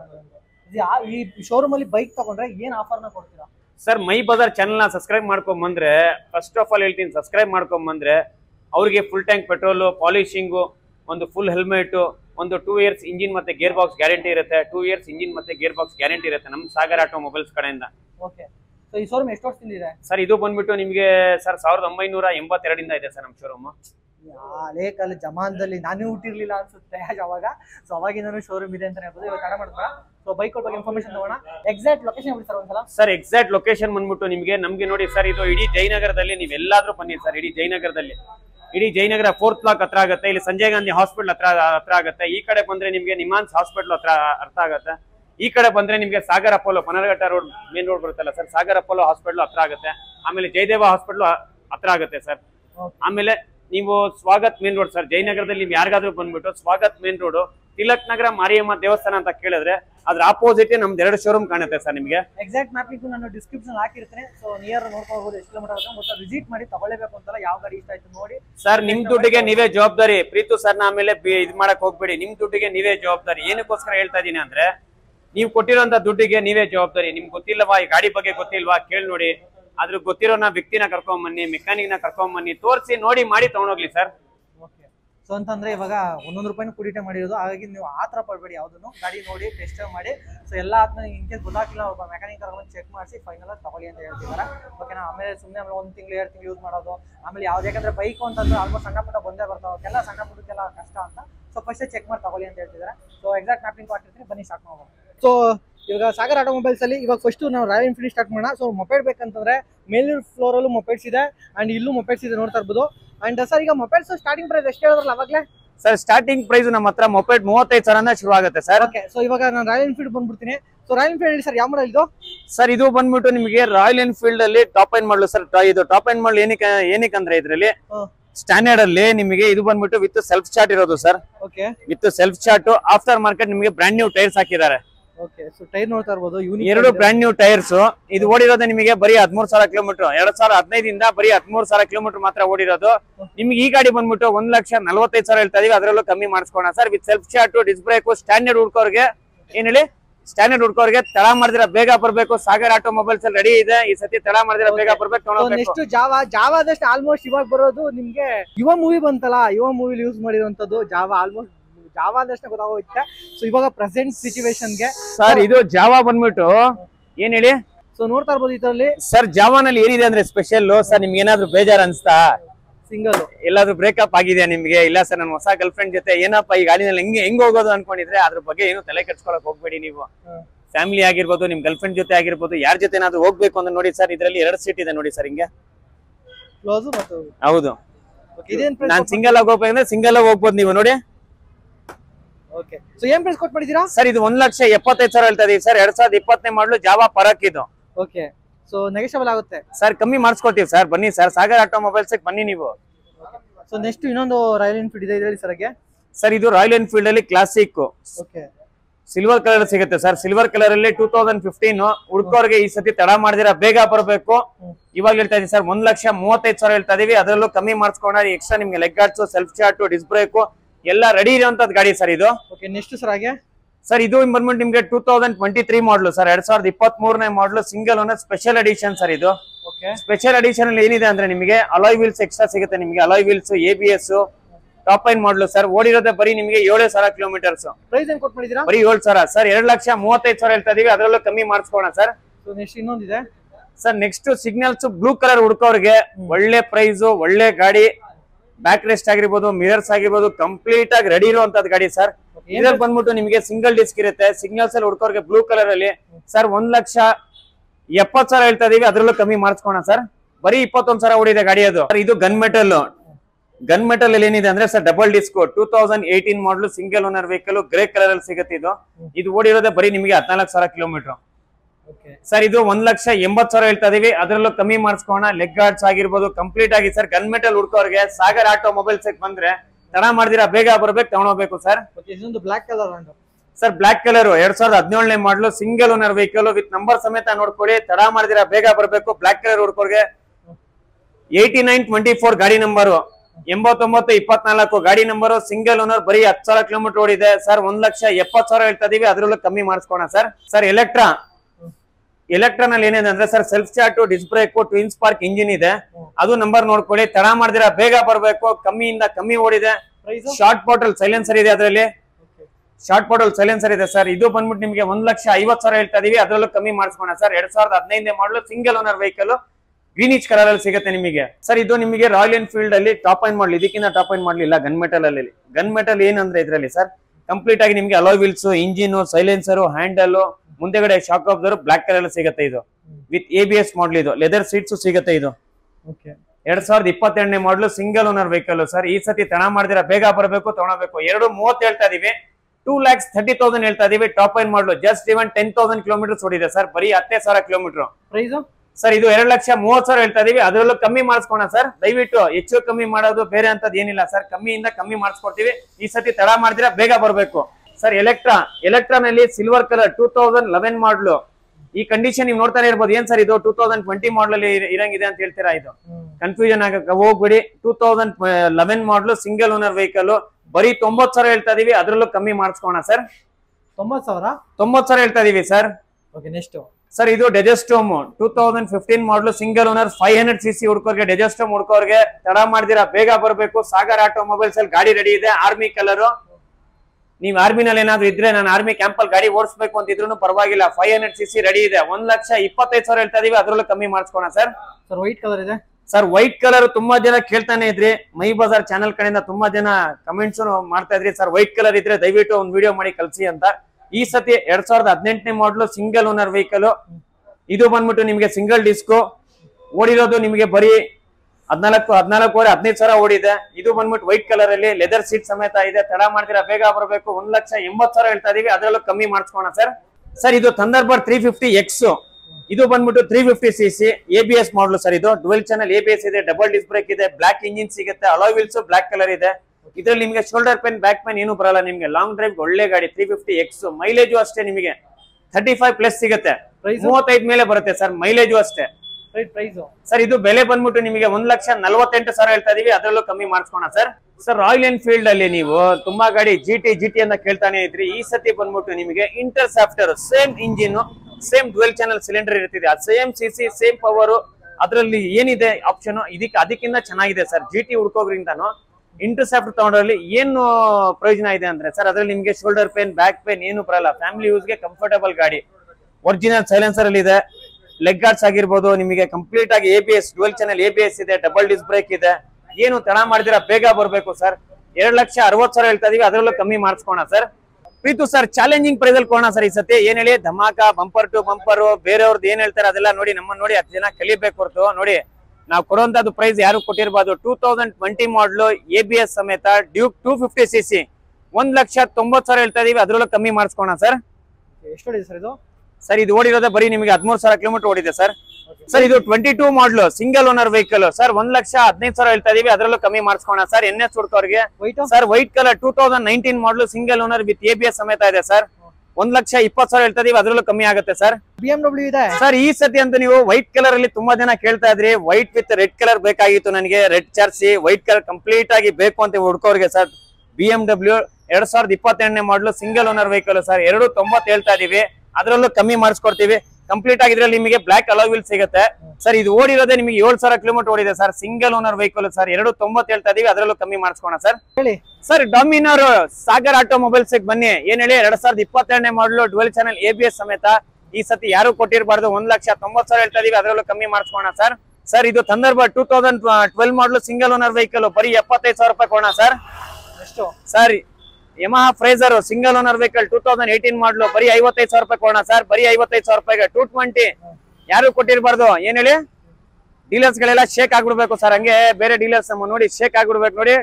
S1: ಈ ಶೋರೂಮ್ ಅಲ್ಲಿ ಬೈಕ್ ತಗೊಂಡ್ರೆ ಏನ್ ಆಫರ್ ನ ಕೊಡ್ತೀರಾ
S2: ಸರ್? ಮೈ ಬಜಾರ್ ಚಾನಲ್ ನ ಸಬ್ಸ್ಕ್ರೈಬ್ ಮಾಡ್ಕೊಂಡ್ ಬಂದ್ರೆ, ಫಸ್ಟ್ ಆಫ್ ಆಲ್ ಹೇಳ್ತೀನಿ, ಸಬ್ಸ್ಕ್ರೈಬ್ ಮಾಡ್ಕೊಂಡ್ ಬಂದ್ರೆ ಅವ್ರಿಗೆ ಫುಲ್ ಟ್ಯಾಂಕ್ ಪೆಟ್ರೋಲ್, ಪಾಲಿಶಿಂಗು, ಒಂದು ಫುಲ್ ಹೆಲ್ಮೆಟ್, ಒಂದು 2 years ಇಂಜಿನ್ ಮತ್ತೆ ಗೇರ್ ಬಾಕ್ಸ್ ಗ್ಯಾರಂಟಿ ಇರುತ್ತೆ. 2 years ಇಂಜಿನ್ ಮತ್ತೆ ಗೇರ್ ಬಾಕ್ಸ್ ಗ್ಯಾರಂಟಿ ಇರುತ್ತೆ ನಮ್ಮ ಸಾಗರ್ ಆಟೋಮೊಬೈಲ್ಸ್ ಕಡೆಯಿಂದ.
S1: ಓಕೆ, ಸೊ ಈ ಶೋರೂಮ್ ಎಷ್ಟು ವರ್ಷದಿಂದ ಇದೆ
S2: ಸರ್? ಇದು ಬಂದ್ಬಿಟ್ಟು ನಿಮಗೆ ಸರ್ 1982 ಇಂದ ಇದೆ ಸರ್ ನಮ್ಮ ಶೋರೂಮ್.
S1: ಹಳೇ ಕಾಲ ಜಮಾನದಲ್ಲಿ ನಾನು ಹುಟ್ಟಿರ್ಲಿಲ್ಲ ಅನ್ಸುತ್ತೆ ಅವಾಗ. ಸೊ ಅವಾಗಿಂದನೂ ಶೋರೂಮ್ ಇದೆ ಅಂತ ಹೇಳ್ಬೋದು. ಇವಾಗ ತಡ ಮಾಡ್ತಾರ. ಸೊ ಬೈಕ್ ಬಗ್ಗೆ ಇನ್ಫಾರ್ಮೇಶನ್ ತಗೋಣ. ಎಕ್ಸಾಕ್ಟ್ ಲೊಕೇಶನ್ ಹೇಳಿ ಸರ್ ಒಂದ್ಸಲ.
S2: ಸರ್ ಎಕ್ಸಾಕ್ಟ್ ಲೊಕೇಶನ್ ಬಂದ್ಬಿಟ್ಟು ನಮಗೆ ನೋಡಿ ಸರ್, ಇದು ಇಡೀ ಜಯನಗರದಲ್ಲಿ ನೀವೆಲ್ಲಾದ್ರೂ ಬನ್ನಿ ಸರ್. ಇಡೀ ಜಯನಗರದಲ್ಲಿ ಇಡೀ ಜಯನಗರ 4th ಬ್ಲಾಕ್ ಹತ್ರ ಆಗುತ್ತೆ. ಇಲ್ಲಿ ಸಂಜಯ್ ಗಾಂಧಿ ಹಾಸ್ಪಿಟಲ್ ಹತ್ರ ಆಗುತ್ತೆ. ಈ ಕಡೆ ಬಂದ್ರೆ ನಿಮ್ಗೆ ನಿಮಾನ್ಸ್ ಹಾಸ್ಪಿಟಲ್ ಹತ್ರ ಅರ್ಥ ಆಗುತ್ತೆ. ಈ ಕಡೆ ಬಂದ್ರೆ ನಿಮ್ಗೆ Sagar Apollo Bannerghatta road main road ಬರುತ್ತಲ್ಲ ಸರ್, ಸಾಗರ್ ಅಪೋಲೋ ಹಾಸ್ಪಿಟಲ್ ಹತ್ರ ಆಗುತ್ತೆ. ಆಮೇಲೆ ಜಯದೇವ ಹಾಸ್ಪಿಟಲ್ ಹತ್ರ ಆಗುತ್ತೆ ಸರ್. ಆಮೇಲೆ ನೀವು ಸ್ವಾಗತ್ ಮೇನ್ ರೋಡ್ ಸರ್, ಜಯನಗರದಲ್ಲಿ ನೀವು ಯಾರಿಗಾದ್ರೂ ಬಂದ್ಬಿಟ್ಟು ಸ್ವಾಗತ್ ಮೇನ್ ರೋಡ್ ತಿಲಕ್ ನಗರ ಮಾರಿಯಮ್ಮ ದೇವಸ್ಥಾನ ಅಂತ ಕೇಳಿದ್ರೆ ಅದ್ರ ಆಪೋಸಿಟ್ ನಮ್ದು 2 ಶೋರೂಮ್ ಕಾಣುತ್ತೆ ಸರ್. ನಿಮಗೆ
S1: ಎಕ್ಸಾಕ್ಟ್ ಮ್ಯಾಪಿಂಗ್ ನಾನು ಡಿಸ್ಕ್ರಿಪ್ಷನ್ ಹಾಕಿರ್ತೀನಿ. ಸೊ ನಿಯರ್ ನೋಡ್ಕೋಬಹುದು ಎಷ್ಟು ಕಿಲೋಮೀಟರ್ ಆಗುತ್ತೆ ಮತ್ತೆ ವಿಸಿಟ್ ಮಾಡಿ ತಗೊಳ್ಳೇಬೇಕು ಅಂತಲ್ಲ, ಯಾವ ಗಾಡಿ ಇಷ್ಟ ಆಯ್ತು ನೋಡಿ
S2: ಸರ್. ನಿಮ್ ದುಡ್ಡಿಗೆ ನೀವೇ ಜವಾಬ್ದಾರಿ. ಪ್ರೀತು ಸರ್ ಆಮೇಲೆ ಇದ್ ಮಾಡಕ್ ಹೋಗ್ಬೇಡಿ. ನಿಮ್ ದುಡ್ಡಿಗೆ ನೀವೇ ಜವಾಬ್ದಾರಿ. ಏನಕ್ಕೋಸ್ಕರ ಹೇಳ್ತಾ ಇದೀನಿ ಅಂದ್ರೆ, ನೀವು ಕೊಟ್ಟಿರೋಂತ ದುಡ್ಡಿಗೆ ನೀವೇ ಜವಾಬ್ದಾರಿ. ನಿಮ್ಗೆ ಗೊತ್ತಿಲ್ಲವಾ ಈ ಗಾಡಿ ಬಗ್ಗೆ ಗೊತ್ತಿಲ್ವಾ ಕೇಳಿ ನೋಡಿ. ಅದ್ರ ಗೊತ್ತಿರೋನ ವ್ಯಕ್ತಿನ ಕರ್ಕೊಂಡ್ ಬನ್ನಿ, ಮೆಕ್ಯಾನಿಕ್ ನ ಕರ್ಕೊಂಡ್ ಬನ್ನಿ, ತೋರಿಸಿ ನೋಡಿ ಮಾಡಿ ತಗೊಂಡೋಗ್ಲಿ ಸರ್.
S1: ಸೊ ಅಂತಂದ್ರೆ ಇವಾಗ 100 ರೂಪಾಯಿನೂ ಕುಡಿಟೆ ಮಾಡಿರೋದು, ಹಾಗಾಗಿ ನೀವು ಆತರ ಪಡ್ಬೇಡಿ. ಯಾವ್ದನ್ನು ಗಾಡಿ ನೋಡಿ ಟೆಸ್ಟ್ ಮಾಡಿ, ಸೊ ಎಲ್ಲ ಆದ್ಮೇಲೆ ಇನ್ ಕೇಸ್ ಗೊತ್ತಾಗಿಲ್ಲ ಒಬ್ಬ ಮೆಕ್ಯಾನಿಕ್ ಕರ್ಕೊಂಡು ಚೆಕ್ ಮಾಡಿಸಿ ಫೈನಲ್ ಆಗಿ ತಗೊಳ್ಳಿ ಅಂತ ಹೇಳ್ತಿದ್ದಾರೆ. ಓಕೆನಾ. ಆಮೇಲೆ ಸುಮ್ಮನೆ ಆಮೇಲೆ 1 ತಿಂಗಳು 2 ತಿಂಗಳು ಯೂಸ್ ಮಾಡೋದು, ಆಮೇಲೆ ಯಾವ್ದು ಯಾಕಂದ್ರೆ ಬೈಕ್ ಅಂತಂದ್ರೆ ಆಲ್ಮೋಸ್ಟ್ ಸಣ್ಣ ಪುಟ್ಟ ಬಂದೇ ಬರ್ತಾವೆ, ಎಲ್ಲ ಸಣ್ಣ ಪುಟ್ಟಕ್ಕೆಲ್ಲ ಕಷ್ಟ ಅಂತ. ಸೊ ಫಸ್ಟ್ ಚೆಕ್ ಮಾಡಿ ತಗೊಳ್ಳಿ ಅಂತ ಹೇಳ್ತಿದ್ದಾರೆ. ಸೊ ಎಕ್ಸಾಕ್ಟ್ ಮ್ಯಾಪಿಂಗ್ ಹಾಕಿರ್ತೀನಿ, ಬನ್ನಿ ಸ್ಟಾರ್ಟ್ ಮಾಡೋಣ. ಸೊ ಇವಾಗ ಸಾಗರ್ ಆಟೋಮೊಬೈಲ್ಸ್ ಅಲ್ಲಿ ಇವಾಗ ಫಸ್ಟ್ ನಾವು ರಾಯಲ್ ಎನ್ಫೀಲ್ಡ್ ಸ್ಟಾರ್ಟ್ ಮಾಡೋಣ. ಸೊ ಮೊಪೆಡ್ ಬೇಕಂತಂದ್ರೆ ಮೇಲಿನ ಫ್ಲೋರ್ ಅಲ್ಲೂ ಮೊಪೆಡ್ಸ್ ಇದೆ ಅಂಡ್ ಇಲ್ಲೂ ಮೊಪೆಡ್ಸ್ ಇದೆ, ನೋಡ್ತಾ ಇರ್ಬೋದು. ಅಂಡ್ ಸರ್ ಈಗ ಮೊಪೆಡ್ಸ್ ಸ್ಟಾರ್ಟಿಂಗ್ ಪ್ರೈಸ್ ಎಷ್ಟು ಹೇಳಿದ್ರಲ್ಲ ಅವಾಗಲೇ
S2: ಸರ್? ಸ್ಟಾರ್ಟಿಂಗ್ ಪ್ರೈಸ್ ನಮ್ಮ ಹತ್ರ ಮೊಪೆಡ್ 35,000 ಶುರು ಆಗುತ್ತೆ ಸರ್.
S1: ಓಕೆ. ಸೊ ಇವಾಗ ನಾನು ರಾಯಲ್ ಎನ್ಫೀಲ್ಡ್ ಬಂದ್ಬಿಡ್ತೀನಿ. ಸೊ ರಾಯಲ್ ಎನ್ಫೀಲ್ಡ್ ಸರ್ ಯಾವ ಮಾಡಲ್ ಇದು
S2: ಸರ್? ಇದು ಬಂದ್ಬಿಟ್ಟು ನಿಮಗೆ ರಾಯಲ್ ಎನ್ಫೀಲ್ಡ್ ಅಲ್ಲಿ ಟಾಪ್ ಎಂಡ್ ಮಾಡಲು ಸರ್. ಇದು ಟಾಪ್ ಎಂಡ್ ಮಾಡಲು ಏನಕ್ಕೆ ಅಂದ್ರೆ ಇದ್ರಲ್ಲಿ ಸ್ಟ್ಯಾಂಡರ್ಡ್ ಅಲ್ಲಿ ನಿಮಗೆ ಇದು ಬಂದ್ಬಿಟ್ಟು ವಿತ್ ಸೆಲ್ಫ್ ಚಾರ್ಟ್ ಇರೋದು sir.
S1: Okay.
S2: With self start after market ನಿಮಗೆ ಬ್ರಾಂಡ್ ನ್ಯೂ ಟೈರ್ಸ್ ಹಾಕಿದ್ದಾರೆ.
S1: ಓಕೆ. ಸೊ ಟೈರ್ ನೋಡ್ತಾ ಇರಬಹುದು,
S2: 2 ಬ್ರಾಂಡ್ ನ್ಯೂ ಟೈರ್ಸ್. ಇದು ಓಡಿರೋದು ನಿಮಗೆ ಬರೀ 13,000 ಕಿಲೋಮೀಟರ್. 2015 ಇಂದ ಬರೀ 13,000 ಕಿಲೋಮೀಟರ್ ಮಾತ್ರ ಓಡಿರೋದು. ನಿಮ್ಗೆ ಈ ಗಾಡಿ ಬಂದ್ಬಿಟ್ಟು 1,45,000 ಹೇಳ್ತಾ ಇದೀವಿ, ಅದರಲ್ಲೂ ಕಮ್ಮಿ ಮಾಡಿಸ್ಕೋಣ sir. With self start, disc brake, standard ಹುಡ್ಕೋರ್ಗೆ ಏನ್ ಹೇಳಿ ಸ್ಟ್ಯಾಂಡರ್ಡ್ ಹುಡ್ಕೋರ್ಗೆ ತಡ ಮಾಡಿದ್ರೆ ಬೇಗ ಬರ್ಬೇಕು. ಸಾಗರ್ ಆಟೋಮೊಬೈಲ್ಸ್ ಅಲ್ಲಿ ರೆಡಿ ಇದೆ. ಈ ಸತಿ ತಡ ಮಾಡಿದ್ರೆ ಬೇಗ ಬರ್ಬೇಕು.
S1: ನೆಕ್ಸ್ಟ್ ಜಾವಾದಷ್ಟು ಆಲ್ಮೋಸ್ಟ್ ಇವಾಗ ಬರೋದು ನಿಮ್ಗೆ ಯುವ ಮೂವಿ ಬಂತಲ್ಲ, ಯುವ ಮೂವಿಲಿ ಯೂಸ್ ಮಾಡಿರುವಂತದ್ದು ಜಾವಾ. ಆಲ್ಮೋಸ್ಟ್ ಜಾವಾದಷ್ಟೇ ಗೊತ್ತಾಗೋಗುತ್ತೆ. ಸೊ ಇವಾಗ ಪ್ರೆಸೆಂಟ್ ಸಿಚುವೇಶನ್ಗೆ
S2: ಸರ್ ಇದು ಜಾವಾ ಬಂದ್ಬಿಟ್ಟು ಏನ್ ಹೇಳಿ.
S1: ಸೊ ನೋಡ್ತಾ ಇರ್ಬೋದು ಇದರಲ್ಲಿ
S2: ಸರ್ ಜಾವಾನಲ್ಲಿ ಏನಿದೆ ಅಂದ್ರೆ ಸ್ಪೆಷಲ್ ಸರ್. ನಿಮ್ಗೆ ಏನಾದ್ರು ಬೇಜಾರ್ ಅನ್ಸ್ತಾ?
S1: ಸಿಂಗಲ್
S2: ಎಲ್ಲಾದ್ರೂ ಬ್ರೇಕಪ್ ಆಗಿದೆಯಾ ನಿಮ್ಗೆ? ಇಲ್ಲ ಸರ್ ನನ್ನ ಹೊಸ ಗರ್ಲ್ ಫ್ರೆಂಡ್ ಜೊತೆ ಏನಪ್ಪ ಈ ಗಾಡಿನಲ್ಲಿ ಹೆಂಗ್ ಹೋಗೋದು ಅನ್ಕೊಂಡಿದ್ರೆ ಅದ್ರ ಬಗ್ಗೆ ಏನು ತಲೆ ಕೆಡ್ಸ್ಕೊಳಕ್ ಹೋಗ್ಬೇಡಿ. ನೀವು ಫ್ಯಾಮಿಲಿ ಆಗಿರ್ಬೋದು, ನಿಮ್ ಗರ್ಲ್ ಫ್ರೆಂಡ್ ಜೊತೆ ಆಗಿರ್ಬೋದು, ಯಾರ ಜೊತೆ ಏನಾದ್ರು ಹೋಗ್ಬೇಕು ಅಂತ ನೋಡಿ ಸರ್. ಇದ್ರಲ್ಲಿ 2 ಸೀಟ್ ಇದೆ ನೋಡಿ ಸರ್. ಹಿಂಗೆ
S1: ಕ್ಲೋಸ್ ಮತ್ತು
S2: ಹೌದು.
S1: ನಾನ್
S2: ಸಿಂಗಲ್ ಆಗಿ ಹೋಗ್ಬೇಕಂದ್ರೆ ಸಿಂಗಲ್ ಆಗಿ ಹೋಗ್ಬೋದು ನೀವು ನೋಡಿ.
S1: ಓಕೆ. ಸೊ ಏನ್ ಪ್ರೈಸ್ ಕೊಟ್ಟು ಮಾಡಿದೀರಾ
S2: ಸರ್? ಇದು 1,75,000 ಹೇಳ್ತಾ ಇದೀವಿ ಸರ್. 2020ನೇ ಮಾಡಲು ಜಾವಾ ಪರಕ್ ಇದು.
S1: ಓಕೆ. ಸೊ ನೆಗೋಷಿಯಬಲ್ ಆಗುತ್ತೆ
S2: ಸರ್, ಕಮ್ಮಿ ಮಾಡಿಸ್ಕೊಡ್ತೀವಿ ಸರ್. ಬನ್ನಿ ಸರ್, ಸಾಗರ್ ಆಟೋಮೊಬೈಲ್ಸ್ ಬನ್ನಿ ನೀವು.
S1: ಸೊ ನೆಕ್ಸ್ಟ್ ಇನ್ನೊಂದು ರಾಯಲ್ ಎನ್ಫೀಲ್ಡ್ ಇದೆ ಇದರಲ್ಲಿ ಸರ್ಗೆ.
S2: ಸರ್ ಇದು ರಾಯಲ್ ಎನ್ಫೀಲ್ಡ್ ಅಲ್ಲಿ ಕ್ಲಾಸಿಕ್
S1: ಓಕೆ.
S2: ಸಿಲ್ವರ್ ಕಲರ್ ಸಿಗುತ್ತೆ ಸರ್. ಸಿಲ್ವರ್ ಕಲರ್ ಅಲ್ಲಿ 2015 ಹುಡ್ಕೋರ್ಗೆ ಈ ಸತಿ ತಡ ಮಾಡಿದಿರ ಬೇಗ ಬರಬೇಕು. ಇವಾಗ ಹೇಳ್ತಾ ಇದೀವಿ ಸರ್ 1,35,000 ಹೇಳ್ತಾ ಇದೀವಿ, ಅದರಲ್ಲೂ ಕಮ್ಮಿ ಮಾಡಿಸ್ಕೊಂಡ ಎಕ್ಸ್ಟ್ರಾ ನಿಮ್ಗೆ leg guards, self start, disc brake ಎಲ್ಲ ರೆಡಿ ಇರುವಂತದ್ ಗಾಡಿ ಸರ್ ಇದು.
S1: ಓಕೆ. ನೆಕ್ಸ್ಟ್ ಸರ್ ಹಾಗೆ
S2: ಸರ್ ಇದು ಬಂದ್ಬಿಟ್ಟು ನಿಮ್ಗೆ 2023 ಮಾಡಲು ಸರ್. 2023ನೇ model single owner special edition sir ಇದು.
S1: ಓಕೆ.
S2: ಸ್ಪೆಷಲ್ ಎಡಿಷನ್ ಅಲ್ಲಿ ಏನಿದೆ ಅಂದ್ರೆ ನಿಮಗೆ ಅಲಾಯ್ ವೀಲ್ಸ್ ಎಕ್ಸ್ಟ್ರಾ ಸಿಗುತ್ತೆ. ನಿಮಗೆ alloy wheels, ABS, top end model sir. ಓಡಿರೋದೇ ಬರೀ ನಿಮಗೆ 7,000 ಕಿಲೋಮೀಟರ್ಸ್.
S1: ಪ್ರೈಸ್ ಏನ್ ಕೊಟ್ಟು ಮಾಡಿದೀರಾ?
S2: ಬರೀ 7,000 ಸರ್. 2,35,000 ಹೇಳ್ತಾ ಇದೀವಿ, ಅದರಲ್ಲೂ ಕಮ್ಮಿ ಮಾಡಿಸ್ಕೋಣ ಸರ್.
S1: ಸೊ ನೆಕ್ಸ್ಟ್ ಇನ್ನೊಂದಿದೆ
S2: sir. Next Signals blue colour ಹುಡ್ಕೋರ್ಗೆ ಒಳ್ಳೆ ಪ್ರೈಸ್, ಒಳ್ಳೆ ಗಾಡಿ. ಬ್ಯಾಕ್ ರೆಸ್ಟ್ ಆಗಿರ್ಬೋದು, ಮಿರರ್ಸ್ ಆಗಿರ್ಬೋದು, ಕಂಪ್ಲೀಟ್ ಆಗಿ ರೆಡಿ ಇರುವಂತದ್ ಗಾಡಿ ಸರ್. ಇದ್ರಲ್ಲಿ ಬಂದ್ಬಿಟ್ಟು ನಿಮಗೆ ಸಿಂಗಲ್ ಡಿಸ್ಕ್ ಇರುತ್ತೆ. ಸಿಗ್ನಲ್ಸ್ ಅಲ್ಲಿ ಹುಡ್ಕೋರ್ಗೆ ಬ್ಲೂ ಕಲರ್ ಅಲ್ಲಿ ಸರ್ 1,70,000 ಹೇಳ್ತಾ ಇದೀವಿ, ಅದರಲ್ಲೂ ಕಮ್ಮಿ ಮಾಡಿಸ್ಕೋಣ ಸರ್. ಬರೀ 21,000 ಓಡಿದೆ ಗಾಡಿ ಅದು. ಇದು ಗನ್ ಮೆಟಲ್. ಗನ್ ಮೆಟಲ್ ಅಲ್ಲಿ ಏನಿದೆ ಅಂದ್ರೆ sir double disc 2018 model single owner vehicle grey colour ಅಲ್ಲಿ ಸಿಗುತ್ತೆ ಇದು. ಇದು ಓಡಿರೋದೇ ಬರೀ ನಿಮಗೆ 14,000 ಕಿಲೋಮೀಟರ್ ಸರ್. ಇದು 1,80,000 ಹೇಳ್ತಾ ಇದೀವಿ, ಅದರಲ್ಲೂ ಕಮ್ಮಿ ಮಾಡಿಸ್ಕೋಣ. ಲೆಗ್ ಗಾರ್ಡ್ಸ್ ಆಗಿರ್ಬೋದು ಕಂಪ್ಲೀಟ್ ಆಗಿ ಸರ್. ಗನ್ ಮೆಟಲ್ ಹುಡ್ಕೋರ್ಗೆ ಸಾಗರ್ ಆಟೋಮೊಬೈಲ್ಸ್ ಬಂದ್ರೆ ತಡ ಮಾಡಿದಿರಾ ಬೇಗ ಬರ್ಬೇಕು, ತಗೊಂಡೋಗ್ಬೇಕು sir.
S1: Black colour
S2: sir. Black colour 2017ನೇ model single owner vehicle with number ಸಮೇತ ನೋಡ್ಕೊಳ್ಳಿ. ತಡ ಮಾಡಿದಿರಾ ಬೇಗ ಬರ್ಬೇಕು. ಬ್ಲಾಕ್ ಕಲರ್ ಹುಡ್ಕೋರ್ಗೆ 8924 ಗಾಡಿ ನಂಬರ್, 8924 ಗಾಡಿ ನಂಬರ್, ಸಿಂಗಲ್ ಓನರ್, ಬರೀ 10,000 ಕಿಲೋಮೀಟರ್ ಓಡಿದೆ ಸರ್. 1,70,000 ಹೇಳ್ತಾ ಇದೀವಿ, ಅದರಲ್ಲೂ ಕಮ್ಮಿ ಮಾಡಿಸ್ಕೋಣ ಸರ್. ಸರ್ ಎಲೆಕ್ಟ್ರಾನಲ್ಲಿ ಏನಿದೆ ಅಂದ್ರೆ sir self start, disc brake, twin spark engine ಇದೆ. ಅದು ನಂಬರ್ ನೋಡ್ಕೊಳ್ಳಿ. ತಡ ಮಾಡಿದಿರಾ ಬೇಗ ಬರ್ಬೇಕು. ಕಮ್ಮಿಯಿಂದ ಕಮ್ಮಿ ಓಡಿದೆ. ಶಾರ್ಟ್ ಬಾಟಲ್ ಸೈಲೆನ್ಸರ್ ಇದೆ ಅದರಲ್ಲಿ. ಶಾರ್ಟ್ ಬಾಟಲ್ ಸೈಲೆನ್ಸರ್ ಇದೆ ಸರ್. ಇದು ಬಂದ್ಬಿಟ್ಟು ನಿಮಗೆ 1,50,000 ಹೇಳ್ತಾ ಇದೀವಿ, ಅದರಲ್ಲೂ ಕಮ್ಮಿ ಮಾಡಿಸ್ಕೋಣ sir. 2015 model single owner vehicle greenish colour ಅಲ್ಲಿ ಸಿಗುತ್ತೆ ನಿಮಗೆ ಸರ್. ಇದು ನಿಮಗೆ ರಾಯಲ್ ಎನ್ಫೀಲ್ಡ್ ಅಲ್ಲಿ ಟಾಪ್ ಎಂಡ್ ಮಾಡಲಿ, ಇದಕ್ಕಿಂತ ಟಾಪ್ ಎಂಡ್ ಮಾಡಲಿಲ್ಲ ಗನ್ ಮೆಟಲ್ ಅಲ್ಲಿ. ಗನ್ ಮೆಟಲ್ ಏನಂದ್ರೆ ಇದರಲ್ಲಿ ಸರ್ ಕಂಪ್ಲೀಟ್ ಆಗಿ ನಿಮಗೆ alloy wheels, engine, silencer, handle, ಮುಂದೆಗಡೆ ಶಾಕ್ ಅಬ್ಸರ್ವರ್ ಬ್ಲಾಕ್ ಕಲರ್ ಸಿಗುತ್ತೆ. ಇದು ವಿತ್ ABS ಮಾಡಲ್. ಇದು ಲೆದರ್ ಸೀಟ್ಸ್ ಸಿಗುತ್ತೆ ಇದು.
S1: ಓಕೆ.
S2: 2022ನೇ ಮಾಡಲು ಸಿಂಗಲ್ ಓನರ್ ವೆಹಿಕಲ್ ಸರ್. ಈ ಸತಿ ತಣ ಮಾಡಿದಿರ ಬೇಗ ಬರಬೇಕು, ತಗೊಳಬೇಕು. 2:30 ಹೇಳ್ತಾ ಇದೀವಿ, 2,30,000 ಹೇಳ್ತಾ ಇದೀವಿ. Top end model just even 10,000 kilometre ಓಡಿದೆ ಸರ್, ಬರೀ 10,000 ಕಿಲೋಮೀಟರ್.
S1: ಪ್ರೈಸ್
S2: ಸರ್ ಇದು 2,30,000 ಹೇಳ್ತಾ ಇದೀವಿ, ಅದರಲ್ಲೂ ಕಮ್ಮಿ ಮಾಡಿಸ್ಕೋಣ ಸರ್. ದಯವಿಟ್ಟು ಹೆಚ್ಚು ಕಮ್ಮಿ ಮಾಡೋದು ಬೇರೆ ಅಂತದ್ ಏನಿಲ್ಲ ಸರ್, ಕಮ್ಮಿಯಿಂದ ಕಮ್ಮಿ ಮಾಡಿಸ್ಕೊಡ್ತೀವಿ. ಈ ಸತಿ ತಡ ಮಾಡಿದ್ರೆ ಬೇಗ ಬರಬೇಕು ಸರ್. ಎಲೆಕ್ಟ್ರಾ ನಲ್ಲಿ ಸಿಲ್ವರ್ ಕಲರ್ 2011 ಮಾಡಲು. ಈ ಕಂಡೀಷನ್ ನೀವು ನೋಡ್ತಾನೆ ಇರ್ಬೋದು. ಏನ್ ಸರ್ ಇದು 2020 ಮಾಡಲ್ ಅಲ್ಲಿ ಇರಂಗಿದೆ ಅಂತ ಹೇಳ್ತೀರಾ? ಇದು ಕನ್ಫ್ಯೂಷನ್ ಆಗಕ್ಕೆ ಹೋಗ್ಬಿಡಿ. 2011 ಮಾಡಲು ಸಿಂಗಲ್ ಓನರ್ ವೆಹಿಕಲ್, ಬರೀ 90,000 ಹೇಳ್ತಾ ಇದೀವಿ, ಅದರಲ್ಲೂ ಕಮ್ಮಿ ಮಾಡಿಸ್ಕೋಣ ಸರ್. 90,000 ಹೇಳ್ತಾ ಇದೀವಿ ಸರ್.
S1: ನೆಕ್ಸ್ಟ್
S2: ಸರ್ ಇದು ಡೆಜೆಸ್ಟೋಮ್ 2015 ಮಾಡಲು ಸಿಂಗಲ್ ಓನರ್ 500cc ಹುಡ್ಕೋರ್ಗೆ, ಡೆಜೆಸ್ಟೋಮ್ ಹುಡ್ಕೋರ್ಗೆ ತಡ ಮಾಡಿದಿರಾ ಬೇಗ ಬರಬೇಕು. ಸಾಗರ್ ಆಟೋಮೊಬೈಲ್ಸ್ ಅಲ್ಲಿ ಗಾಡಿ ರೆಡಿ ಇದೆ, ಆರ್ಮಿ ಕಲರ್. ನೀವ್ ಆರ್ಮಿನಲ್ಲಿ ಏನಾದ್ರು ಇದ್ರೆ, ನಾನು ಆರ್ಮಿ ಕ್ಯಾಂಪ್ ಅಲ್ಲಿ ಗಾಡಿ ಓಡಿಸ್ಬೇಕು ಅಂತ ಇದ್ರು ಪರವಾಗಿಲ್ಲ, 500cc ರೆಡಿ ಇದೆ. 1,25,000 ಹೇಳ್ತಾ ಇದೀವಿ, ಅದರಲ್ಲೂ ಕಮ್ಮಿ ಮಾಡಿಸ್ಕೋಣ ಸರ್.
S1: ಸರ್ ವೈಟ್ ಕಲರ್ ಇದೆ
S2: ಸರ್. ವೈಟ್ ಕಲರ್ ತುಂಬಾ ಜನ ಕೇಳ್ತಾನೆ ಇದ್ರಿ, ಮೈ ಬಜಾರ್ ಚಾನಲ್ ಕಡೆಯಿಂದ ತುಂಬಾ ಜನ ಕಮೆಂಟ್ಸ್ ಮಾಡ್ತಾ ಇದ್ರಿ ಸರ್, ವೈಟ್ ಕಲರ್ ಇದ್ರೆ ದಯವಿಟ್ಟು ಒಂದು ವಿಡಿಯೋ ಮಾಡಿ ಕಳ್ಸಿ ಅಂತ. ಈ ಸತಿ 2018ನೇ ಮಾಡಲು ಸಿಂಗಲ್ ಓನರ್ ವೆಹಿಕಲ್. ಇದು ಬಂದ್ಬಿಟ್ಟು ನಿಮ್ಗೆ ಸಿಂಗಲ್ ಡಿಸ್ಕ್ ಓಡಿರೋದು ನಿಮ್ಗೆ ಬರೀ 15,000 ಓಡಿದೆ. ಇದು ಬಂದ್ಬಿಟ್ಟು ವೈಟ್ ಕಲರ್ ಅಲ್ಲಿ ಲೆದರ್ ಸೀಟ್ ಸಮೇತ ಇದೆ. ತಡ ಮಾಡ್ತೀರಾ ಬೇಗ ಬರಬೇಕು. 1,80,000 ಹೇಳ್ತಾ ಇದೀವಿ, ಅದರಲ್ಲೂ ಕಮ್ಮಿ ಮಾಡಿಸ್ಕೋಣ ಸರ್. ಸರ್ ಇದು ಥಂಡರ್ಬರ್ಡ್ 350X. ಇದು ಬಂದ್ಬಿಟ್ಟು 350cc ABS ಮಾಡಲು ಸರ್. ಇದು ಡುವೆಲ್ ಚಾನಲ್ ABS ಇದೆ, ಡಬಲ್ ಡಿಸ್ಕ್ ಬ್ರೇಕ್ ಇದೆ, ಬ್ಲಾಕ್ ಇಂಜಿನ್ ಸಿಗುತ್ತೆ, ಅಲಾಯ್ ವೀಲ್ಸ್ ಬ್ಲಾಕ್ ಕಲರ್ ಇದೆ. ಇದ್ರಲ್ಲಿ ನಿಮಗೆ ಶೋಲ್ಡರ್ ಪೇನ್, ಬ್ಯಾಕ್ ಪೇನ್ ಏನು ಬರಲ್ಲ. ನಿಮ್ಗೆ ಲಾಂಗ್ ಡ್ರೈವ್ ಒಳ್ಳೆ ಗಾಡಿ 350X. ಮೈಲೇಜು ಅಷ್ಟೇ ನಿಮಗೆ 35+ ಸಿಗುತ್ತೆ, 35 ಮೇಲೆ ಬರುತ್ತೆ ಸರ್. ಮೈಲೇಜು ಅಷ್ಟೇ. ಸರ್ ಇದು ಬೆಲೆ ಬಂದ್ಬಿಟ್ಟು ನಿಮಗೆ 1,48,000 ಹೇಳ್ತಾ ಇದೀವಿ, ಅದರಲ್ಲೂ ಕಮ್ಮಿ ಮಾಡಿಸ್ಕೋಣ ಸರ್. ಸರ್ ರಾಯಲ್ ಎನ್ಫೀಲ್ಡ್ ಅಲ್ಲಿ ನೀವು ತುಂಬಾ ಗಾಡಿ GT ಅಂತ ಕೇಳ್ತಾನೆ ಇದ್ರಿ. ಈ ಸತಿ ಬಂದ್ಬಿಟ್ಟು ನಿಮಗೆ Interceptor same engine, same dual channel cylinder ಇರ್ತಿದೆ, ಸೇಮ್ CC, ಸೇಮ್ ಪವರ್. ಅದರಲ್ಲಿ ಏನಿದೆ ಆಪ್ಷನ್ ಅದಕ್ಕಿಂತ ಚೆನ್ನಾಗಿದೆ ಸರ್. GT ಹುಡ್ಕೋದ್ರಿಂದನು ಇಂಟರ್ಸೆಪ್ಟರ್ ತಗೊಂಡ್ರಲ್ಲಿ ಏನು ಪ್ರಯೋಜನ ಇದೆ ಅಂದ್ರೆ ಸರ್, ಅದ್ರಲ್ಲಿ ನಿಮ್ಗೆ ಶೋಲ್ಡರ್ ಪೇನ್, ಬ್ಯಾಕ್ ಪೇನ್ ಏನು ಬರಲ್ಲ. ಫ್ಯಾಮಿಲಿ ಯೂಸ್ಗೆ ಕಂಫರ್ಟಬಲ್ ಗಾಡಿ. ಒರಿಜಿನಲ್ ಸೈಲೆನ್ಸರ್ ಅಲ್ಲಿ ಇದೆ, ಲೆಗ್ ಗಾರ್ಡ್ಸ್ ಆಗಿರ್ಬೋದು. ನಿಮಗೆ ಕಂಪ್ಲೀಟ್ ಆಗಿ ABS, ಡುವೆಲ್ ಚಾನಲ್ ABS ಇದೆ, ಡಬಲ್ ಡಿಸ್ಕ್ ಬ್ರೇಕ್ ಇದೆ. ಏನು ತಡ ಮಾಡಿದಿರಾ ಬೇಗ ಬರಬೇಕು ಸರ್. 2,60,000 ಹೇಳ್ತಾ ಇದೀವಿ, ಅದರಲ್ಲೂ ಕಮ್ಮಿ ಮಾಡಿಸ್ಕೋಣ ಸರ್. ಪ್ರೀತು ಸರ್ ಚಾಲೆಂಜಿಂಗ್ ಪ್ರೈಸ್ ಅಲ್ಲಿ ಕೊಡೋಣ ಸರ್. ಈ ಸತಿ ಏನ್ ಹೇಳಿ, ಧಮಾಕ, ಬಂಪರ್ ಟು ಬಂಪರ್. ಬೇರೆಯವ್ರದ್ದು ಏನ್ ಹೇಳ್ತಾರೆ ಅದೆಲ್ಲ ನೋಡಿ, ನಮ್ಮನ್ನ ನೋಡಿ 10 ಜನ ಕಲಿಬೇಕು ಹೊರತು ನೋಡಿ ನಾವು ಕೊಡುವಂತದ್ದು ಪ್ರೈಸ್ ಯಾರು ಕೊಟ್ಟಿರ್ಬಾರ್ದು. 2020 ಮಾಡಲು ABS ಸಮೇತ ಡ್ಯೂಕ್ 250cc 1,90,000 ಹೇಳ್ತಾ ಇದೀವಿ, ಅದರಲ್ಲೂ ಕಮ್ಮಿ ಮಾಡಿಸ್ಕೋಣ ಸರ್.
S1: ಎಷ್ಟು ಓಡಿದೆ ಸರ್ ಇದು?
S2: ಸರ್ ಇದು ಓಡಿರೋದೇ ಬರೀ ನಿಮಗೆ 13,000 ಕಿಲೋಮೀಟರ್ ಓಡಿದೆ ಸರ್. ಸರ್ ಇದು 22 ಮಾಡಲು ಸಿಂಗಲ್ ಓನರ್ ವೆಹಿಕಲ್ ಸರ್. 1,15,000 ಹೇಳ್ತಾ ಇದೀವಿ, ಅದರಲ್ಲೂ ಕಮ್ಮಿ ಮಾಡಿಸ್ಕೋಣ ಸರ್. NS ಹುಡ್ಕೋರ್ಗೆ sir white colour 2019 model single owner with ABS ಸಮೇತ ಇದೆ ಸರ್. 1,20,000 ಹೇಳ್ತಾ ಇದೀವಿ, ಅದರಲ್ಲೂ ಕಮ್ಮಿ ಆಗುತ್ತೆ ಸರ್. BMW ಇದೆ ಸರ್. ಈ ಸತಿ ಅಂತ ನೀವು ವೈಟ್ ಕಲರ್ ಅಲ್ಲಿ ತುಂಬಾ ಜನ ಕೇಳ್ತಾ ಇದ್ರಿ, ವೈಟ್ ವಿತ್ ರೆಡ್ ಕಲರ್ ಬೇಕಾಗಿತ್ತು ನನಗೆ, ರೆಡ್ ಚಾರ್ಸಿ ವೈಟ್ ಕಲರ್ ಕಂಪ್ಲೀಟ್ ಆಗಿ ಬೇಕು ಅಂತ ಹುಡ್ಕೋರ್ಗೆ ಸರ್. BMW 2022ನೇ ಮಾಡಲು ಸಿಂಗಲ್ ಓನರ್ ವೆಹಿಕಲ್ ಸರ್. 2,90 ಹೇಳ್ತಾ ಇದೀವಿ, ಅದರಲ್ಲೂ ಕಮ್ಮಿ ಮಾಡಿಸ್ಕೊಡ್ತೀವಿ. ಕಂಪ್ಲೀಟ್ ಆಗಿದ್ರಲ್ಲಿ ನಿಮಗೆ ಬ್ಲಾಕ್ ಅಲಾಯ್ ವೀಲ್ ಸಿಗುತ್ತೆ ಸರ್. ಇದು ಓಡಿರೋದೇ ನಿಮಗೆ 7,000 ಕಿಲೋಮೀಟರ್ ಓಡಿದೆ sir. Single owner vehicle sir. 2,90 ಹೇಳ್ತಾ ಇದೀವಿ, ಅದರಲ್ಲೂ ಕಮ್ಮಿ ಮಾಡಿಸ್ಕೋಣ sir. Sir Dominar Sagar automobiles ಬನ್ನಿ. ಏನ್ ಹೇಳಿ, 2022ನೇ ಮಾಡಲು ಡುವೆಲ್ ಚಾನಲ್ ABS ಸಮೇತ. ಈ ಸತಿ ಯಾರು ಕೊಟ್ಟಿರಬಾರ್ದು. 1,90,000 ಹೇಳ್ತಾ ಇದೀವಿ, ಅದರಲ್ಲೂ ಕಮ್ಮಿ ಮಾಡಿಸ್ಕೋಣ ಸರ್. ಸರ್ ಇದು Thunderbird 2012 model single owner vehicle, ಬರೀ 75,000 ರೂಪಾಯಿ ಕೊಡೋಣ sir. Sir Yamaha Fazer single owner vehicle 2018 model, ಬರೀ 55,000 ರೂಪಾಯಿ ಕೊಡೋಣ ಸರ್. ಬರೀ 55,000 ರೂಪಾಯಿಗೆ 220 ಯಾರು ಕೊಟ್ಟಿರಬಾರ್ದು. ಏನ್ ಹೇಳಿ, ಡೀಲರ್ಸ್ ಗಳೆಲ್ಲ ಶೇಕ್ ಆಗ್ಬಿಡ್ಬೇಕು ಸರ್. ಹಂಗೆ ಬೇರೆ ಡೀಲರ್ಸ್ ನಮ್ಮ ನೋಡಿ ಶೇಕ್ ಆಗ್ಬಿಡ್ಬೇಕು ನೋಡಿ.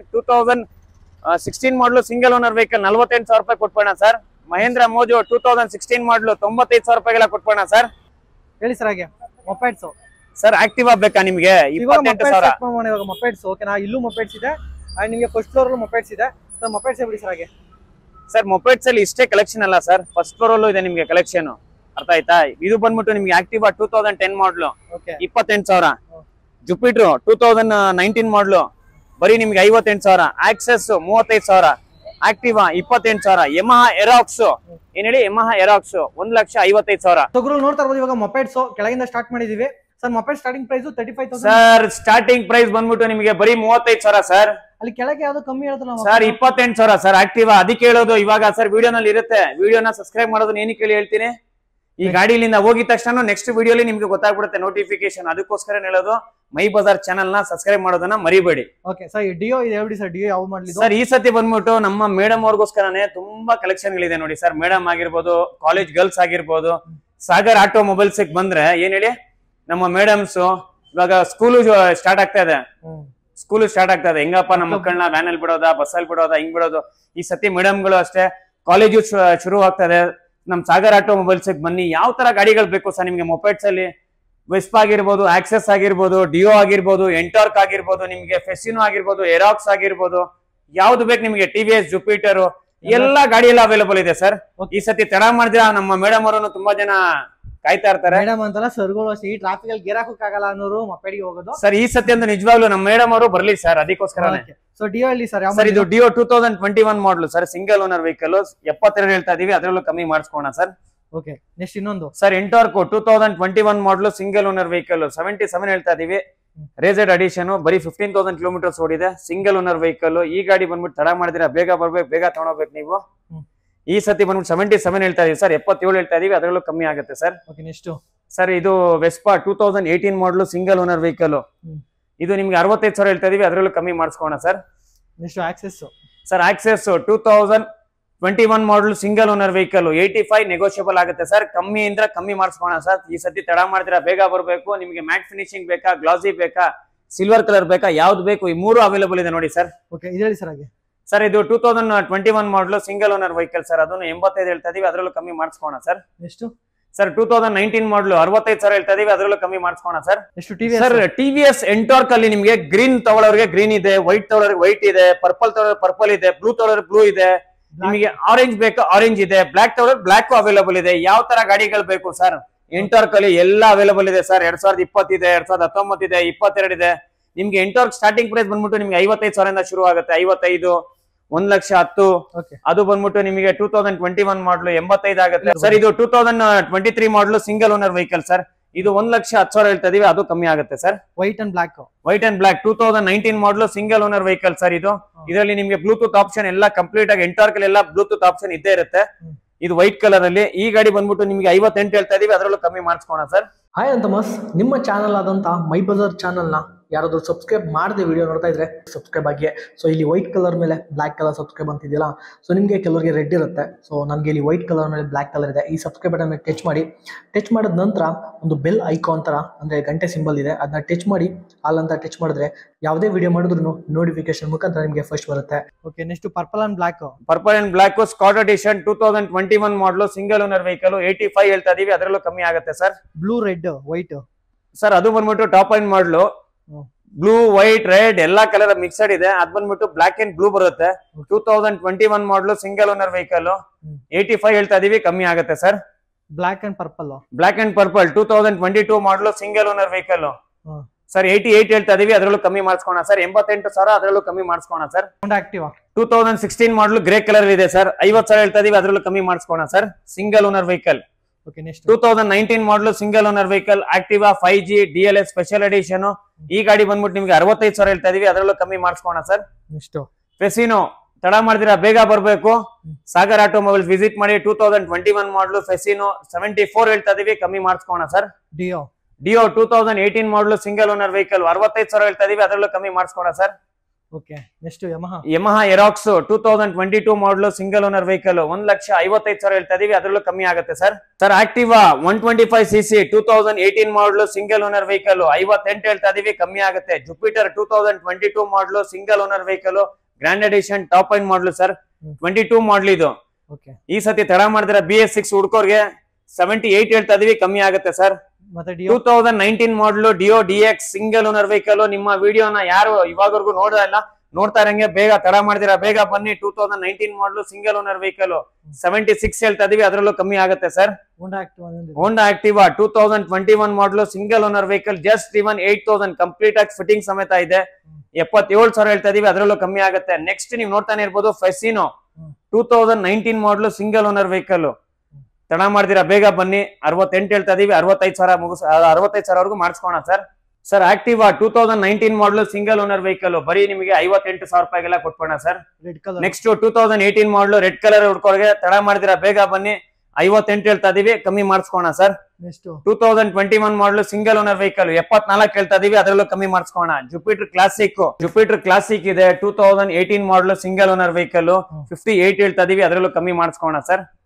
S2: 2016 ಮಾಡಲು ಸಿಂಗಲ್ ಓನರ್ ವೆಹಿಕಲ್ 48,000 ರೂಪಾಯಿ ಕೊಟ್ಬೋಣ ಸರ್. ಮಹೇಂದ್ರ ಮೋಜು 2016 ಮಾಡಲು 95,000 ರೂಪಾಯಿಗೆಲ್ಲ ಕೊಟ್ಬೋಣ ಸರ್.
S1: ಹೇಳಿ ಸರ್. ಹಾಗೆ ಮೊಪೆಡ್ಸ್
S2: ಸರ್ ಆಕ್ಟಿವಾ ಬೇಕಾ ನಿಮ್ಗೆ? 28,000
S1: ಮೊಪೆಡ್ಸ್. ಓಕೆನಾ? ಇಲ್ಲೂ ಮೊಪೆಡ್ಸ್ ಇದೆ, ಅಂಡ್ ನಿಮಗೆ ಫಸ್ಟ್ ಫ್ಲೋರ್ ಅಲ್ಲೂ ಮೊಪೆಡ್ಸ್ ಇದೆ ಸರ್. ಮೊಪೆಡ್ಸ್ ಬಿಡಿ ಸರ್. ಹಾಗೆ
S2: ಸರ್ ಮೊಪೆಡ್ಸ್ ಅಲ್ಲಿ ಇಷ್ಟೇ ಕಲೆಕ್ಷನ್ ಅಲ್ಲ ಸರ್, ಫಸ್ಟ್ ಫ್ಲೋರ್ ಅಲ್ಲೂ ಇದೆ ನಿಮ್ಗೆ ಕಲೆಕ್ಷನ್. ಅರ್ಥ ಆಯ್ತಾ? ಇದು ಬಂದ್ಬಿಟ್ಟು ನಿಮ್ಗೆ ಆಕ್ಟಿವಾ 2010 ಮಾಡಲು 28,000. ಜುಪಿಟರ್ 2019 ಮಾಡಲು ಬರೀ ನಿಮ್ಗೆ 58,000. ಆಕ್ಸೆಸ್ 35,000. ಆಕ್ಟಿವಾ 28,000. ಯಮಹಾ ಎರಾಕ್ಸ್ ಏನ್ ಹೇಳಿ, ಯಮಹಾ ಎರಾಕ್ಸ್ 1,55,000.
S1: ತೊಗರು ನೋಡ್ತಾ ಇರ್ಬೋದು. ಇವಾಗ ಮೊಪೆಡ್ಸ್ ಕೆಳಗಿಂದ ಸ್ಟಾರ್ಟ್ ಮಾಡಿದೀವಿ sir. Moped starting price 35,000
S2: sir. Starting price ಬಂದ್ಬಿಟ್ಟು ನಿಮಗೆ ಬರೀ 35,000 ಸರ್.
S1: ಅಲ್ಲಿ ಕೆಳಗೆ ಯಾವ್ದು ಕಮ್ಮಿ ಹೇಳ್ತಲ್ಲ
S2: ಸರ್ 28,000 ಸರ್. ಆಕ್ಟಿವಾ ಅದಕ್ಕೆ ಹೇಳೋದು. ಇವಾಗ ಸರ್ ವಿಡಿಯೋನಲ್ಲಿ ಇರುತ್ತೆ, ವಿಡಿಯೋನ ಸಬ್ಸ್ಕ್ರೈಬ್ ಮಾಡೋದನ್ನ ಏನಕ್ಕೆ ಹೇಳಿ ಹೇಳ್ತೀನಿ. ಈ ಗಾಡಿಲಿಂದ ಹೋಗಿದ ತಕ್ಷಣ ನೆಕ್ಸ್ಟ್ ವಿಡಿಯೋಲಿ ನಿಮ್ಗೆ ಗೊತ್ತಾಗ್ಬಿಡುತ್ತೆ ನೋಟಿಫಿಕೇಶನ್. ಅದಕ್ಕೋಸ್ಕರ ಹೇಳೋದು, ಮೈ ಬಜಾರ್ ಚಾನಲ್ ನ ಸಬ್ಸ್ಕ್ರೈಬ್ ಮಾಡೋದನ್ನ ಮರಿಬೇಡಿ.
S1: Okay sir. ಡಿಯೋ ಇದೆ ನೋಡಿ ಸರ್. ಡಿಯೋ ಯಾವ ಮಾಡಲಿ
S2: ಸರ್? ಈ ಸತಿ ಬಂದ್ಬಿಟ್ಟು ನಮ್ಮ ಮೇಡಮ್ ಅವ್ರಿಗೋಸ್ಕರನೇ ತುಂಬಾ ಕಲೆಕ್ಷನ್ ಗಳಿದೆ ನೋಡಿ ಸರ್. ಮೇಡಮ್ ಆಗಿರ್ಬೋದು, ಕಾಲೇಜ್ ಗರ್ಲ್ಸ್ ಆಗಿರ್ಬೋದು. ಸಾಗರ್ ಆಟೋಮೊಬೈಲ್ಸ್ ಬಂದ್ರೆ ಏನ್ ಹೇಳಿ, ನಮ್ಮ ಮೇಡಮ್ಸ್ ಇವಾಗ ಸ್ಕೂಲು ಸ್ಟಾರ್ಟ್ ಆಗ್ತಾ ಇದೆ, ಹೆಂಗಪ್ಪ ನಮ್ಮ ಮಕ್ಕಳನ್ನ ವ್ಯಾನ್ ಅಲ್ಲಿ ಬಿಡೋದಾ, ಬಸ್ ಅಲ್ಲಿ ಬಿಡೋದಾ, ಹಿಂಗ್ ಬಿಡೋದು. ಈ ಸತಿ ಮೇಡಮ್ಗಳು ಅಷ್ಟೇ, ಕಾಲೇಜು ಶುರು ಆಗ್ತದೆ. ನಮ್ ಸಾಗರ್ ಆಟೋಮೊಬೈಲ್ಸ್ ಬನ್ನಿ, ಯಾವ ತರ ಗಾಡಿಗಳು ಬೇಕು ಸರ್ ನಿಮ್ಗೆ? ಮೊಪೆಟ್ಸ್ ಅಲ್ಲಿ ವೆಸ್ಪಾ ಆಗಿರ್ಬೋದು, ಆಕ್ಸೆಸ್ ಆಗಿರ್ಬೋದು, ಡಿಯೋ ಆಗಿರ್ಬೋದು, ಎಂಟಾರ್ಕ್ ಆಗಿರ್ಬೋದು, ನಿಮ್ಗೆ ಫೆಸಿನೋ ಆಗಿರ್ಬೋದು, ಎರಾಕ್ಸ್ ಆಗಿರ್ಬೋದು, ಯಾವ್ದು ಬೇಕು ನಿಮ್ಗೆ, ಟಿವಿಎಸ್, ಜುಪಿಟರ್, ಎಲ್ಲಾ ಗಾಡಿ ಎಲ್ಲ ಅವೈಲೇಬಲ್ ಇದೆ ಸರ್. ಈ ಸತಿ ತಡ ಮಾಡಿದ್ರೆ ನಮ್ಮ ಮೇಡಮ್ ಅವರು ತುಂಬಾ ಜನ ಕಾಯ್ತಾ ಇರ್ತಾರೆ.
S1: ಮೇಡಮ್ ಅಂತಲ್ಲ ಸರ್ಗಳು ಅಷ್ಟೇ, ಈ ಟ್ರಾಫಿಕ್ ಅಲ್ಲಿ ಗೇರ್ ಹಾಕಕ್ಕಾಗಲ್ಲ ಅನ್ನೋರು ಮಕ್ಕಳಿಗೆ ಹೋಗೋದು
S2: ಸರ್. ಈ ಸತಿ ಅಂತ ನಿಜವಾಗ್ಲೂ ನಮ್ಮ ಮೇಡಮ್ ಅವರು ಬರ್ಲಿ ಸರ್, ಅದಕ್ಕೋಸ್ಕರ.
S1: ಸೊ ಡಿಯೋ ಹೇಳಿ ಸರ್.
S2: ಸರ್ ಇದು Dio 2021 model sir, single owner vehicle, 72 ಹೇಳ್ತಾ ಇದೀವಿ, ಅದರಲ್ಲೂ ಕಮ್ಮಿ ಮಾಡಿಸ್ಕೋಣ ಸರ್.
S1: ಓಕೆ, ನೆಕ್ಸ್ಟ್ ಇನ್ನೊಂದು
S2: sir NTorq 2021 model single owner vehicle, 77 ಹೇಳ್ತಾ ಇದೀವಿ. ರೇಜೆಡ್ ಅಡಿಷನ್, ಬರೀ 15,000 ಕಿಲೋಮೀಟರ್ಸ್ ಓಡಿದೆ, ಸಿಂಗಲ್ ಓನರ್ ವೆಹಿಕಲ್. ಈ ಗಾಡಿ ಬಂದ್ಬಿಟ್ಟು ತಡ ಮಾಡಿದ್ರೆ ಬೇಗ ಬರ್ಬೇಕು, ಬೇಗ ತಗೊಂಡೋಗ್ಬೇಕು ನೀವು. ಈ ಸತಿ ಬಂದ್ಬಿಟ್ಟು 77 ಹೇಳ್ತಾ ಇದೀವಿ ಸರ್, 77 ಹೇಳ್ತಾ ಇದೀವಿ, ಅದರಲ್ಲೂ ಕಮ್ಮಿ ಆಗುತ್ತೆ ಸರ್.
S1: ನೆಕ್ಸ್ಟ್
S2: ಸರ್ ಇದು Vespa 2018 model single owner vehicle, ಇದು ನಿಮ್ಗೆ 65,000 ಹೇಳ್ತಾ ಇದೀವಿ, ಅದರಲ್ಲೂ ಕಮ್ಮಿ ಮಾಡಿಸ್ಕೋಣ sir.
S1: Next Access
S2: sir, Access 2021 model single owner vehicle, 85 negotiable ಆಗುತ್ತೆ ಸರ್. ಕಮ್ಮಿ ಮಾಡಿಸ್ಕೋಣ ಸರ್. ಈ ಸತಿ ತಡ ಮಾಡಿದ್ರೆ ಬೇಗ ಬರಬೇಕು. ನಿಮ್ಗೆ ಮ್ಯಾಟ್ ಫಿನಿಶಿಂಗ್ ಬೇಕಾ, ಗ್ಲಾಸಿ ಬೇಕಾ, ಸಿಲ್ವರ್ ಕಲರ್ ಬೇಕಾ, ಯಾವ್ದು ಬೇಕು, ಈ ಮೂರು ಅವೈಲೇಬಲ್ ಇದೆ ನೋಡಿ ಸರ್.
S1: ಓಕೆ, ಇದು ಹೇಳಿ ಸರ್. ಹಾಗೆ
S2: ಸರ್ ಇದು 2021 model single owner vehicle sir, ಅದನ್ನು 85 ಹೇಳ್ತಾ ಇದೀವಿ, ಅದರಲ್ಲೂ ಕಮ್ಮಿ ಮಾಡಿಸ್ಕೋಣ ಸರ್.
S1: ಎಷ್ಟು
S2: ಸರ್ 2019 ಮಾಡಲು 65,000 ಹೇಳ್ತಾ ಇದೀವಿ, ಅದರಲ್ಲೂ ಕಮ್ಮಿ ಮಾಡಿಸ್ಕೋಣ ಸರ್.
S1: ಎಷ್ಟು ಟಿವಿಎಸ್
S2: ಸರ್? ಟಿವಿಎಸ್ ಎಂಟಾರ್ಕ್ ಅಲ್ಲಿ ನಿಮ್ಗೆ ಗ್ರೀನ್ ತಗೊಳ್ಳೋರಿಗೆ ಗ್ರೀನ್ ಇದೆ, ವೈಟ್ ತಗೊಳ್ಳೋರಿಗೆ ವೈಟ್ ಇದೆ, ಪರ್ಪಲ್ ತಗೊಳ್ಳೋರಿಗೆ ಪರ್ಪಲ್ ಇದೆ, ಬ್ಲೂ ತಗೊಳ್ಳೋರಿಗೆ ಬ್ಲೂ ಇದೆ, ನಿಮಗೆ ಆರೆಂಜ್ ಬೇಕು ಆರೆಂಜ್ ಇದೆ, ಬ್ಲಾಕ್ ತಗೊಳ್ಳೋರಿಗೆ ಬ್ಲಾಕ್ ಅವೈಲೇಬಲ್ ಇದೆ. ಯಾವ ತರ ಗಾಡಿಗಳು ಬೇಕು ಸರ್? ಎಂಟಾರ್ಕ್ ಅಲ್ಲಿ ಎಲ್ಲ ಅವೈಲೇಬಲ್ ಇದೆ ಸರ್. 2020 ಇದೆ, 2019 ಇದೆ, 22 ಇದೆ. ನಿಮ್ಗೆ ಎಂಟಾರ್ಕ್ ಸ್ಟಾರ್ಟಿಂಗ್ ಪ್ರೈಸ್ ಬಂದ್ಬಿಟ್ಟು ನಿಮ್ಗೆ 55,000 ಶುರು ಆಗುತ್ತೆ. 55, 1,10,000. ಅದು ಬಂದ್ಬಿಟ್ಟು ನಿಮಗೆ 2021 ಮಾಡಲು 85 ಆಗುತ್ತೆ ಸರ್. ಇದು 2023 model single owner vehicle sir, ಇದು 1,10,000 ಹೇಳ್ತಾ ಇದೀವಿ, ಅದು ಕಮ್ಮಿ ಆಗುತ್ತೆ sir.
S1: White and black
S2: 2019 model single owner vehicle sir. ಇದರಲ್ಲಿ ನಿಮ್ಗೆ ಬ್ಲೂಟೂತ್ ಆಪ್ಷನ್ ಎಲ್ಲ ಕಂಪ್ಲೀಟ್ ಆಗಿ, ಎಂಟಾರ್ಕ್ ಎಲ್ಲ ಬ್ಲೂಟೂತ್ ಆಪ್ಷನ್ ಇದ್ದೇ ಇರುತ್ತೆ. ಇದು ವೈಟ್ ಕಲರ್ ಅಲ್ಲಿ. ಈ ಗಾಡಿ ಬಂದ್ಬಿಟ್ಟು ನಿಮ್ಗೆ 58 ಹೇಳ್ತಾ ಇದೀವಿ, ಅದರಲ್ಲೂ ಕಮ್ಮಿ ಮಾಡಿಸ್ಕೋಣ ಸರ್.
S1: ಹಾಯ್ ಅಂತ ನಿಮ್ಮ ಚಾನಲ್ ಆದಂತ ಮೈ ಬಜಾರ್ ಚಾನಲ್ ನ ಯಾರಾದ್ರೂ ಸಬ್ಸ್ಕ್ರೈಬ್ ಮಾಡದೆ ವಿಡಿಯೋ ನೋಡ್ತಾ ಇದ್ರೆ ಸಬ್ಸ್ಕ್ರೈಬ್ ಆಗಿ. ಸೊ ಇಲ್ಲಿ ವೈಟ್ ಕಲರ್ ಮೇಲೆ ಬ್ಲಾಕ್ ಕಲರ್ ಸಬ್ಸ್ಕ್ರೈಬ್ ಅಂತಿದೆಯಲ್ಲ, ಸೊ ನಿಮಗೆ ಕೆಲವರಿಗೆ ರೆಡ್ ಇರುತ್ತೆ. ಸೊ ನನಗೆ ಇಲ್ಲಿ ವೈಟ್ ಕಲರ್ ಮೇಲೆ ಬ್ಲಾಕ್ ಕಲರ್ ಇದೆ. ಈ ಸಬ್ಸ್ಕ್ರೈಬ್ ಬಟನ್ ಟಚ್ ಮಾಡಿ. ಟಚ್ ಮಾಡಿದ ನಂತರ ಒಂದು ಬೆಲ್ ಐಕಾನ್ ತರ ಅಂದ್ರೆ ಗಂಟೆ ಸಿಂಬಲ್ ಇದೆ, ಅದನ್ನ ಟಚ್ ಮಾಡಿ. ಆಲ್ ಅಂತ ಟಚ್ ಮಾಡಿದ್ರೆ ಯಾವುದೇ ವಿಡಿಯೋ ಮಾಡಿದ್ರು ನೋಟಿಫಿಕೇಶನ್ ಮುಖಾಂತರ ನಿಮಗೆ ಫಸ್ಟ್ ಬರುತ್ತೆ. Okay, next purple and black Scott edition 2021 model single owner vehicle, 85 ಹೇಳ್ತಾ ಇದೀವಿ, ಅದರಲ್ಲೂ ಕಮ್ಮಿ ಆಗುತ್ತೆ sir. Blue red white sir, ಅದು ಬಂದ್ಬಿಟ್ಟು top end model blue white red ಎಲ್ಲಾ ಕಲರ್ ಮಿಕ್ಸಡ್ ಇದೆ. ಅದ್ ಬಂದ್ಬಿಟ್ಟು ಬ್ಲಾಕ್ ಅಂಡ್ ಬ್ಲೂ ಬರುತ್ತೆ. 2021 ಮಾಡಲು ಸಿಂಗಲ್ ಓನರ್ ವೆಹಿಕಲ್, 85 ಹೇಳ್ತಾ ಇದೀವಿ, ಕಮ್ಮಿ ಆಗುತ್ತೆ sir. Black and purple 2022 model single owner vehicle sir, 88 ಹೇಳ್ತಾ ಇದೀವಿ, ಅದರಲ್ಲೂ ಕಮ್ಮಿ ಮಾಡಿಸ್ಕೋಣ ಸರ್. 88,000 ಅದರಲ್ಲೂ ಕಮ್ಮಿ ಮಾಡಿಸ್ಕೋಣ ಸರ್. 2016 ಮಾಡಲು ಗ್ರೇ ಕಲರ್ ಇದೆ ಸರ್, 50,000 ಹೇಳ್ತಾ ಇದೀವಿ, ಅದರಲ್ಲೂ ಕಮ್ಮಿ ಮಾಡಿಸ್ಕೋಣ sir. Single owner vehicle. 2019 model single owner vehicle, Activa 5G DLS special edition. ಈ ಗಾಡಿ ಬಂದ್ಬಿಟ್ಟು ನಿಮ್ಗೆ 65,000 ಹೇಳ್ತಾ ಇದೀವಿ, ಅದರಲ್ಲೂ ಕಮ್ಮಿ ಮಾಡಿಸ್ಕೋಣ ಸರ್. ಫೆಸಿನೋ ತಡ ಮಾಡಿದಿರಾ, ಬೇಗ ಬರ್ಬೇಕು. ಸಾಗರ್ ಆಟೋಮೊಬೈಲ್ಸ್ ವಿಸಿಟ್ ಮಾಡಿ. 2021 ಮಾಡಲು ಫೆಸಿನೋ 74 ಹೇಳ್ತಾ ಇದೀವಿ, ಕಮ್ಮಿ ಮಾಡಿಸ್ಕೋಣ sir. Dio 2018 model single owner vehicle, 65,000 ಹೇಳ್ತಾ ಇದೀವಿ, ಅದರಲ್ಲೂ ಕಮ್ಮಿ ಮಾಡಿಸ್ಕೋಣ sir. Okay, next Yamaha Aerox 2022 model single owner vehicle, 1,55,000 ಹೇಳ್ತಾ ಇದೀವಿ, ಅದರಲ್ಲೂ ಕಮ್ಮಿ ಆಗುತ್ತೆ sir. Sir Activa 125cc 2018 model single owner vehicle, 58 ಹೇಳ್ತಾ ಇದೀವಿ, ಕಮ್ಮಿ ಆಗುತ್ತೆ. Jupiter 2022 model single owner vehicle, grand edition top end model sir, 22 model ಇದು. ಈ ಸತಿ ತಡ ಮಾಡಿದ್ರೆ BS6 ಹುಡ್ಕೋರ್ಗೆ 78 ಹೇಳ್ತಾ ಇದೀವಿ, ಕಮ್ಮಿ ಆಗುತ್ತೆ sir. 2019 model Dio DX single owner vehicle. ನಿಮ್ಮ ವಿಡಿಯೋನ ಯಾರು ಇವಾಗವರೆಗೂ ನೋಡ್ತಾ ಇರಂಗೆ ಬೇಗ ತಡ ಮಾಡಿದಿರಾ, ಬೇಗ ಬನ್ನಿ. 2019 ಮಾಡಲು ಸಿಂಗಲ್ ಓನರ್ ವೆಹಿಕಲ್, 76 ಹೇಳ್ತಾ ಇದೀವಿ, ಅದರಲ್ಲೂ ಕಮ್ಮಿ ಆಗುತ್ತೆ ಸರ್. ಹೋಂಡಾ Activa 2021 model single owner vehicle, just even 8,000 complete ಆಗಿ ಫಿಟ್ಟಿಂಗ್ ಸಮೇತ ಇದೆ, 77,000 ಹೇಳ್ತಾ ಇದೀವಿ, ಅದರಲ್ಲೂ ಕಮ್ಮಿ ಆಗುತ್ತೆ. ನೆಕ್ಸ್ಟ್ ನೀವು ನೋಡ್ತಾನೆ ಇರ್ಬೋದು ಫೆಸಿನೋ 2019 ಮಾಡಲು ಸಿಂಗಲ್ ಓನರ್ ವೆಹಿಕಲ್, ತಡ ಮಾಡಿದಿರಾ, ಬೇಗ ಬನ್ನಿ. 68 ಹೇಳ್ತಾ ಇದೀವಿ, 65,000 ಮಾಡಿಸ್ಕೋಣ sir. Sir Activa 2019 model single owner vehicle, ಬರೀ ನಿಮಗೆ 58,000 ರೂಪಾಯಿಗೆಲ್ಲ ಕೊಟ್ಬೋಣ ಸರ್. ನೆಕ್ಸ್ಟ್ 2018 ಮಾಡಲು ರೆಡ್ ಕಲರ್ ಹುಡ್ಕೋರ್ಗೆ, ತಡ ಮಾಡಿದಿರಾ, ಬೇಗ ಬನ್ನಿ. 58 ಹೇಳ್ತಾ ಇದೀವಿ, ಕಮ್ಮಿ ಮಾಡಿಸ್ಕೋಣ sir. 2021 model single owner vehicle, 74 ಹೇಳ್ತಾ ಇದೀವಿ, ಅದರಲ್ಲೂ ಕಮ್ಮಿ ಮಾಡಿಸ್ಕೋಣ. ಜುಪಿಟರ್ ಕ್ಲಾಸಿಕ್ ಇದೆ 2018 ಮಾಡಲು ಸಿಂಗಲ್ ಓನರ್ ವೆಹಿಕಲ್, 58 ಹೇಳ್ತಾ ಇದೀವಿ, ಅದರಲ್ಲೂ ಕಮ್ಮಿ ಮಾಡಿಸ್ಕೋಣ ಸರ್.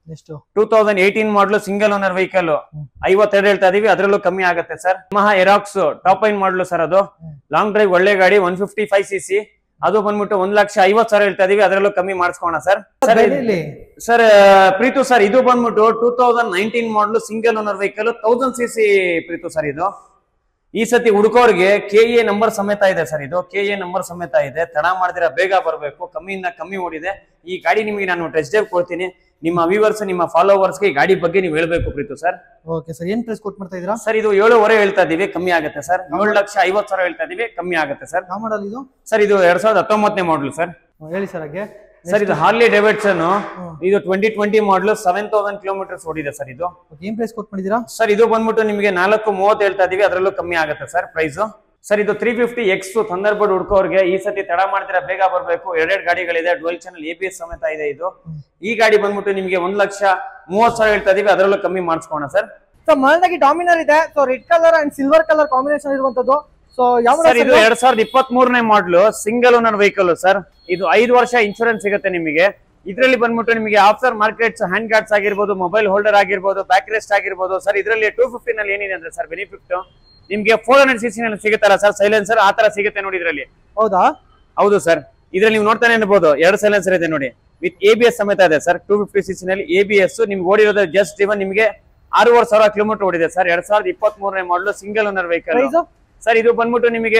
S1: ಎಷ್ಟು
S2: 2018 ಮಾಡಲು ಸಿಂಗಲ್ ಓನರ್ ವೆಹಿಕಲ್ 52 ಹೇಳ್ತಾ ಇದೀವಿ, ಅದರಲ್ಲೂ ಕಮ್ಮಿ ಆಗುತ್ತೆ sir. Yamaha Aerox top end model sir, ಅದು ಲಾಂಗ್ ಡ್ರೈವ್ ಒಳ್ಳೆ ಗಾಡಿ 155cc, ಅದು ಬಂದ್ಬಿಟ್ಟು 1,50,000 ಹೇಳ್ತಾ ಇದೀವಿ, ಅದರಲ್ಲೂ ಕಮ್ಮಿ ಮಾಡಿಸ್ಕೋಣ ಸರ್. ಸರ್ ಪ್ರೀತು ಸರ್, ಇದು ಬಂದ್ಬಿಟ್ಟು 2019 model single owner vehicle 1000cc ಪ್ರೀತು ಸರ್. ಇದು ಈ ಸತಿ ಹುಡುಕೋರ್ಗೆ KA ನಂಬರ್ ಸಮೇತ ಇದೆ ಸರ್. ಇದು KA ನಂಬರ್ ಸಮೇತ ಇದೆ, ತಡ ಮಾಡಿದ್ರೆ ಬೇಗ ಬರಬೇಕು, ಕಮ್ಮಿಯಿಂದ ಕಮ್ಮಿ ಓಡಿದೆ. ಈ ಗಾಡಿ ನಿಮಗೆ ನಾನು ಟೆಸ್ಟ್ ಡ್ರೈವ್ ಕೊಡ್ತೀನಿ, ನಿಮ್ಮ ವ್ಯೂವರ್ಸ್ ನಿಮ್ಮ ಫಾಲೋವರ್ಸ್ಗೆ ಈ ಗಾಡಿ ಬಗ್ಗೆ ನೀವು ಹೇಳ್ಬೇಕು ಪ್ರೀತು ಸರ್.
S1: ಓಕೆ ಸರ್, ಏನ್ ಪ್ರೈಸ್ ಕೊಟ್ ಮಾಡ್ತಾ ಇದೀರಾ
S2: ಸರ್? ಇದು 7.5 ಹೇಳ್ತಾ ಇದೀವಿ, ಕಮ್ಮಿ ಆಗುತ್ತೆ ಸರ್. 7,50,000 ಹೇಳ್ತಾ ಇದೀವಿ, ಕಮ್ಮಿ ಆಗುತ್ತೆ ಸರ್.
S1: ಯಾವ ಮಾಡಲ್ ಇದು
S2: ಸರ್? ಇದು 2019 ಮಾಡಲು ಸರ್.
S1: ಹೇಳಿ ಸರ್ ಹಾಗೆ.
S2: ಸರ್ ಇದು ಹಾರ್ಲಿ ಡೇವಿಡ್ಸನ್, ಇದು 2020 ಮಾಡಲು 7,000 ಕಿಲೋಮೀಟರ್ಸ್ ಓಡಿದೆ ಸರ್. ಇದು
S1: ಏನ್ ಪ್ರೈಸ್ ಕೊಟ್ ಮಾಡಿದೀರಾ
S2: ಸರ್? ಇದು ಬಂದ್ಬಿಟ್ಟು ನಿಮಗೆ 4,30 ಹೇಳ್ತಾ ಇದೀವಿ, ಅದರಲ್ಲೂ ಕಮ್ಮಿ ಆಗುತ್ತೆ ಸರ್ ಪ್ರೈಸ್. ಸರ್ ಇದು 350X ಥಂಡರ್ಬರ್ಡ್ ಹುಡ್ಕೋರ್ಗೆ ಈ ಸತಿ ತಡ ಮಾಡ್ತೀರಾ ಬೇಗ ಬರಬೇಕು, 2 ಗಾಡಿಗಳಿದೆ, ಡ್ಯುಯಲ್ ಚಾನಲ್ ABS ಸಮೇತ ಇದೆ. ಇದು ಈ ಗಾಡಿ ಬಂದ್ಬಿಟ್ಟು ನಿಮಗೆ 1,30,000 ಹೇಳ್ತಾ ಇದೀವಿ, ಅದರಲ್ಲೂ ಕಮ್ಮಿ ಮಾಡಿಸ್ಕೋಣ ಸರ್.
S1: ಸೊ ಮಲ್ನಾಗಿ ಡಾಮಿನರ್ ಇದೆ, so red colour and silver colour combination ಇರುವಂತದ್ದು. ಸೊ ಯಾವ
S2: ಸರ್? ಇದು 2023 model single owner vehicle sir. ಇದು 5 ವರ್ಷ ಇನ್ಶೂರೆನ್ಸ್ ಸಿಗುತ್ತೆ ನಿಮಗೆ. ಇದರಲ್ಲಿ ಬಂದ್ಬಿಟ್ಟು ನಿಮಗೆ ಆಫ್ಟರ್ ಮಾರ್ಕೆಟ್ಸ್ ಹ್ಯಾಂಡ್ ಗಾರ್ಡ್ಸ್ ಆಗಿರ್ಬೋದು, ಮೊಬೈಲ್ ಹೋಲ್ಡರ್ ಆಗಿರ್ಬೋದು, ಬ್ಯಾಕ್ ರೆಸ್ಟ್ ಆಗಿರ್ಬೋದು ಸರ್. ಇದರಲ್ಲಿ 250 ನಲ್ಲಿ ಏನಿದೆ ಅಂದ್ರೆ ಸರ್ ಬೆನಿಫಿಟ್ ನಿಮ್ಗೆ 400cc ನಲ್ಲಿ ಸಿಗುತ್ತಲ್ಲ ಸರ್, ಸೈಲೆನ್ಸರ್ ಆ ತರ ಸಿಗುತ್ತೆ ನೋಡಿ ಇದರಲ್ಲಿ.
S1: ಹೌದಾ?
S2: ಹೌದು ಸರ್. ಇದ್ರಲ್ಲಿ ನೀವು ನೋಡ್ತಾನೆ ಇರ್ಬೋದು, 2 ಸೈಲೆನ್ಸರ್ ಇದೆ ನೋಡಿ, ವಿತ್ ABS ಸಮೇತ ಇದೆ ಸರ್. 250cc ನಲ್ಲಿ ABS. ನಿಮ್ಗೆ ಓಡಿರೋದು ಜಸ್ಟ್ ಇವನ್ ನಿಮಗೆ 6,500 ಕಿಲೋಮೀಟರ್ ಓಡಿದೆ sir. 2023 model single owner vehicle sir. ಇದು ಬಂದ್ಬಿಟ್ಟು ನಿಮಗೆ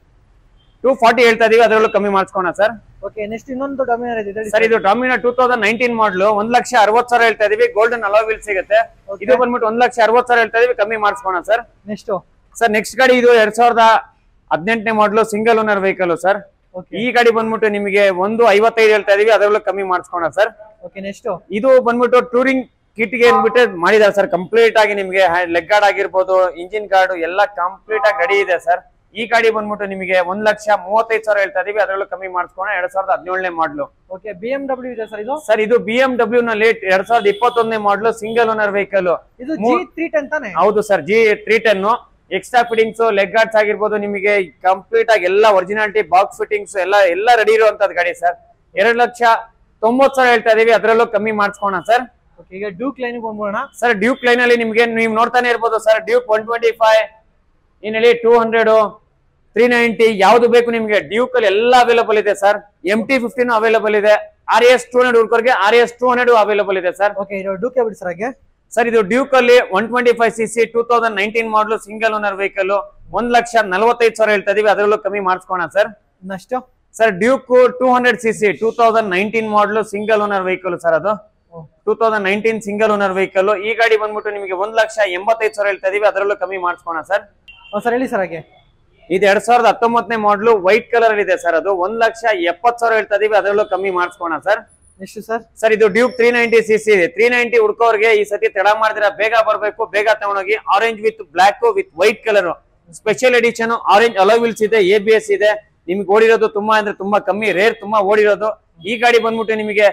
S2: 240 ಹೇಳ್ತಾ ಇದೀವಿ, ಅದರಲ್ಲೂ ಕಮ್ಮಿ ಮಾಡಿಸ್ಕೋಣ ಸರ್.
S1: ಓಕೆ, ನೆಕ್ಸ್ಟ್ ಇನ್ನೊಂದು ಡಾಮಿನರ್ ಇದೆ
S2: ಸರ್. ಇದು ಡಾಮಿನರ್ 2019 ಮಾಡಲು 1,60,000 ಹೇಳ್ತಾ ಇದೀವಿ, ಗೋಲ್ಡನ್ ಅಲಾಯ್ ವೀಲ್ ಸಿಗುತ್ತೆ. ಇದು ಬಂದ್ಬಿಟ್ಟು 1,60,000 ಹೇಳ್ತಾ ಇದೀವಿ, ಕಮ್ಮಿ ಮಾಡಿಸ್ಕೋಣ ಸರ್.
S1: ನೆಕ್ಸ್ಟ್
S2: ಸರ್ ನೆಕ್ಸ್ಟ್ ಗಾಡಿ ಇದು 2018 model single owner vehicle sir. ಈ ಗಾಡಿ ಬಂದ್ಬಿಟ್ಟು ನಿಮಗೆ 1,55 ಹೇಳ್ತಾ ಇದೀವಿ, ಅದರಲ್ಲೂ ಕಮ್ಮಿ ಮಾಡಿಸ್ಕೋಣ ಸರ್.
S1: ಓಕೆ, ನೆಕ್ಸ್ಟ್ ಇದು
S2: ಬಂದ್ಬಿಟ್ಟು ಟೂರಿಂಗ್ ಕಿಟ್ ಗೆ ಏನ್ಬಿಟ್ಟು ಮಾಡಿದಾರೆ ಸರ್. ಕಂಪ್ಲೀಟ್ ಆಗಿ ನಿಮಗೆ ಲೆಗ್ ಗಾರ್ಡ್ ಆಗಿರ್ಬೋದು, ಇಂಜಿನ್ ಗಾರ್ಡ್ ಎಲ್ಲ ಕಂಪ್ಲೀಟ್ ಆಗಿ ರೆಡಿ ಇದೆ ಸರ್. ಈ ಗಾಡಿ ಬಂದ್ಬಿಟ್ಟು ನಿಮಗೆ 1,35,000 ಹೇಳ್ತಾ ಇದೀವಿ, ಅದರಲ್ಲೂ ಕಮ್ಮಿ ಮಾಡಿಸ್ಕೋಣ. 2017 ಮಾಡಲು.
S1: ಓಕೆ, BMW ಇದೆ ಸರ್. ಇದು
S2: ಸರ್ ಇದು BMW ನಲ್ಲಿ 2021 ಮಾಡಲು ಸಿಂಗಲ್ ಓನರ್ ವೆಹಿಕಲ್.
S1: ಇದು G310 ತಾನೆ?
S2: ಹೌದು sir, G310. Extra fittings, leg guards ಆಗಿರ್ಬೋದು, ನಿಮಗೆ ಕಂಪ್ಲೀಟ್ ಆಗಿ ಎಲ್ಲ ಒರಿಜಿನಾಲಿಟಿ, ಬಾಕ್ಸ್ ಫಿಟ್ಟಿಂಗ್ಸ್ ಎಲ್ಲ ರೆಡಿ ಇರುವಂತದ್ದು ಗಾಡಿ ಸರ್. 2,90,000 ಹೇಳ್ತಾ ಇದೀವಿ, ಅದರಲ್ಲೂ ಕಮ್ಮಿ ಮಾಡಿಸ್ಕೋಣ ಸರ್.
S1: ಈಗ ಡ್ಯೂಕ್ ಲೈನ್ ಬಂದ್ಬೋಣ ಸರ್.
S2: ಡ್ಯೂಕ್ ಲೈನ್ ಅಲ್ಲಿ ನಿಮ್ಗೆ ನೀವು ನೋಡ್ತಾನೆ ಇರ್ಬೋದು ಸರ್, ಡ್ಯೂಕ್ 125 ಇನ್ನಲ್ಲಿ 200 390 ಯಾವ್ದು ಬೇಕು ನಿಮ್ಗೆ ಡ್ಯೂಕ್ ಅಲ್ಲಿ ಎಲ್ಲ ಅವೈಲೇಬಲ್ ಇದೆ ಸರ್. MT-15 ಅವೈಲೇಬಲ್ ಇದೆ. RS 200 ಹುಡ್ಕೋರ್ಗೆ RS 200 ಅವೈಲೇಬಲ್ ಇದೆ ಸರ್.
S1: ಓಕೆ, ಇದು ಡ್ಯೂಕ್ ಬಿಡಿ ಸರ್ ಹಾಗೆ.
S2: ಸರ್ ಇದು ಡ್ಯೂಕ್ ಅಲ್ಲಿ 125cc 2019 model single owner vehicle 1,45,000 ಹೇಳ್ತಾ ಇದೀವಿ, ಅದರಲ್ಲೂ ಕಮ್ಮಿ ಮಾಡಿಸ್ಕೋಣ sir.
S1: Next
S2: sir Duke 200cc 2019 model single owner vehicle sir. ಅದು 2019 ಸಿಂಗಲ್ ಓನರ್ ವೆಹಿಕಲ್. ಈ ಗಾಡಿ ಬಂದ್ಬಿಟ್ಟು ನಿಮಗೆ 1,85,000 ಹೇಳ್ತಾ ಇದೀವಿ, ಅದರಲ್ಲೂ ಕಮ್ಮಿ ಮಾಡಿಸ್ಕೋಣ ಸರ್.
S1: ಸರ್ ಹೇಳಿ ಸರ್ ಹಾಗೆ.
S2: ಇದು 2019 ಮಾಡಲು ವೈಟ್ ಕಲರ್ ಇದೆ ಸರ್. ಅದು 1,70,000 ಹೇಳ್ತಾ ಇದೀವಿ, ಅದರಲ್ಲೂ ಕಮ್ಮಿ ಮಾಡಿಸ್ಕೋಣ ಸರ್.
S1: ಎಷ್ಟು ಸರ್?
S2: ಸರ್ ಇದು ಡ್ಯೂಕ್ 390cc 390 ಹುಡ್ಕೋರ್ಗೆ ಈ ಸತಿ ತಡ ಮಾಡಿದ್ರೆ ಬೇಗ ಬರಬೇಕು, ಬೇಗ ತಗೊಂಡೋಗಿ. Orange with black with white colour special edition, orange alloy wheels ಇದೆ, ABS ಇದೆ. ನಿಮ್ಗೆ ಓಡಿರೋದು ತುಂಬಾ ಅಂದ್ರೆ ತುಂಬಾ ಕಮ್ಮಿ, ರೇರ್ ತುಂಬಾ ಓಡಿರೋದು. ಈ ಗಾಡಿ ಬಂದ್ಬಿಟ್ಟು ನಿಮಗೆ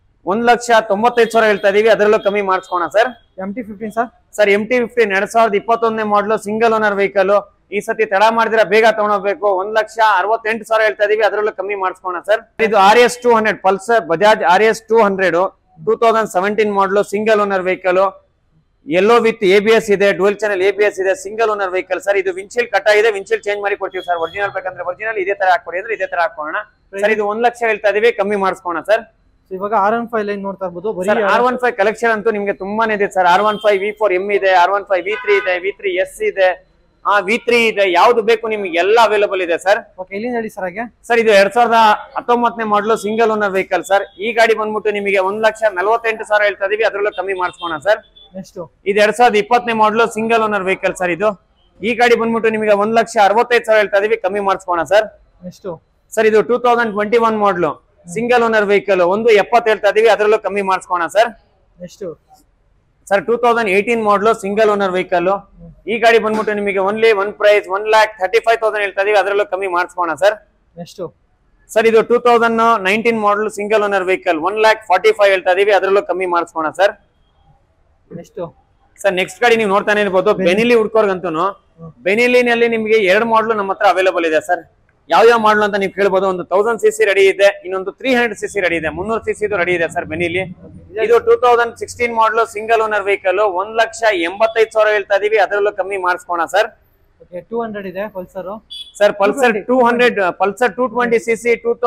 S2: 1,95,000 ಹೇಳ್ತಾ ಇದೀವಿ, ಅದರಲ್ಲೂ ಕಮ್ಮಿ ಮಾಡಿಸ್ಕೋಣ sir.
S1: MT-15 sir?
S2: Sir MT-15 2021 model single owner vehicle. ಈ ಸತಿ ತಡ ಮಾಡಿದ್ರೆ ಬೇಗ ತಗೊಂಡೋಗ್ಬೇಕು. 1,68,000 ಹೇಳ್ತಾ ಇದೀವಿ, ಅದರಲ್ಲೂ ಕಮ್ಮಿ ಮಾಡಿಸ್ಕೋಣ ಸರ್. ಇದು RS 200 Pulsar Bajaj RS 200 2017 model single owner vehicle. Yellow with ABS ಇದೆ, ಡ್ಯುಯಲ್ ಚಾನಲ್ ABS ಇದೆ, ಸಿಂಗಲ್ ಓನರ್ ವೆಹಿಕಲ್ ಸರ್. ಇದು ವಿನ್ಶೀಲ್ ಕಟ್ ಆಗಿದೆ, ವಿನ್ಶೀಲ್ ಚೇಂಜ್ ಮಾಡಿ ಕೊಡ್ತೀವಿ ಸರ್. ಒರಿಜಿನಲ್ ಬೇಕಂದ್ರೆ ಒರಿಜಿನಲ್, ಇದೇ ತರ ಹಾಕೊಡಿ ಅಂದ್ರೆ ಇದೇ ತರ ಹಾಕೋಣ ಸರ್. ಇದು 1,00,000 ಹೇಳ್ತಾ ಇದೀವಿ, ಕಮ್ಮಿ ಮಾಡಿಸ್ಕೋಣ ಸರ್.
S1: ಇವಾಗ R15 ಲೈನ್ ನೋಡ್ತಾ ಇರ್ಬೋದು.
S2: R15 ಕಲೆಕ್ಷನ್ ಅಂತೂ ನಿಮ್ಗೆ ತುಂಬಾನೇ ಇದೆ ಸರ್. R15 V4M ಇದೆ, R15 V3 ಇದೆ, V3S ಇದೆ, V3 ಇದೆ. ಯಾವ್ದು ಬೇಕು ನಿಮ್ಗೆ ಎಲ್ಲ ಅವೈಲೇಬಲ್ ಇದೆ ಸರ್.
S1: ಓಕೆ, ಎಲ್ಲಿಂದ ಹೇಳಿ ಸರ್ ಹಾಗೆ.
S2: ಸರ್ ಇದು 2019 model single owner vehicle sir. ಈ ಗಾಡಿ ಬಂದ್ಬಿಟ್ಟು ನಿಮಗೆ 1,48,000 ಹೇಳ್ತಾ ಇದೀವಿ, ಅದರಲ್ಲೂ ಕಮ್ಮಿ ಮಾಡಿಸ್ಕೋಣ ಸರ್.
S1: ನೆಕ್ಸ್ಟ್
S2: ಇದು 2020 ಮಾಡಲು ಸಿಂಗಲ್ ಓನರ್ ವೆಹಿಕಲ್ ಸರ್. ಇದು ಈ ಗಾಡಿ ಬಂದ್ಬಿಟ್ಟು ನಿಮಗೆ 1,65,000 ಹೇಳ್ತಾ ಇದೀವಿ, ಕಮ್ಮಿ ಮಾಡಿಸ್ಕೋಣ ಸರ್.
S1: ನೆಕ್ಸ್ಟ್
S2: ಸರ್ ಇದು 2021 ಮಾಡಲು ಸಿಂಗಲ್ ಓನರ್ ವೆಹಿಕಲ್ 1,70,000 ಹೇಳ್ತಾ ಇದೀವಿ, ಅದರಲ್ಲೂ ಕಮ್ಮಿ ಮಾಡಿಸ್ಕೋಣ sir.
S1: Next
S2: sir 2018 model single owner vehicle. ಈ ಗಾಡಿ ಬಂದ್ಬಿಟ್ಟು ನಿಮಗೆ ಒನ್ಲಿ ಒನ್ ಪ್ರೈಸ್ 1,35,000 ಹೇಳ್ತಾ ಇದೀವಿ, ಅದರಲ್ಲೂ ಕಮ್ಮಿ ಮಾಡಿಸ್ಕೋಣ ಸರ್.
S1: ನೆಕ್ಸ್ಟ್
S2: ಸರ್ ಇದು 2019 ಮಾಡಲು ಸಿಂಗಲ್ ಓನರ್ ವೆಹಿಕಲ್ 1,45,000 ಹೇಳ್ತಾ ಇದೀವಿ, ಅದರಲ್ಲೂ ಕಮ್ಮಿ ಮಾಡಿಸ್ಕೋಣ ಸರ್.
S1: ನೆಕ್ಸ್ಟ್
S2: ಸರ್ ನೆಕ್ಸ್ಟ್ ಗಾಡಿ ನೀವು ನೋಡ್ತಾನೆ ಇರ್ಬೋದು, ಬೆನಿಲಿ ಹುಡ್ಕೋರ್ಗಂತೂ ಬೆನಿಲಿನಲ್ಲಿ ನಿಮಗೆ 2 ಮಾಡಲು ನಮ್ಮ ಹತ್ರ ಅವೈಲೇಬಲ್ ಇದೆ ಸರ್. ಯಾವ ಮಾಡಲು ಅಂತ ನೀವು ಕೇಳ್ಬೋದು. ಒಂದು 1000cc ರೆಡಿ ಇದೆ, ಇನ್ನೊಂದು 300cc ರೆಡಿ ಇದೆ, 300cc ರೆಡಿ ಇದೆ ಸರ್ ಬೆನಿಲಿ. ಇದು 2016 ಮಾಡಲು ಸಿಂಗಲ್ ಓನರ್ ವೆಹಿಕಲ್, 1,85,000 ಹೇಳ್ತಾ ಇದೀವಿ, ಅದರಲ್ಲೂ ಕಮ್ಮಿ ಮಾಡಿಸ್ಕೋಣ ಸರ್.
S1: 200 ಇದೆ Pulsar
S2: sir. Pulsar 200, Pulsar 220cc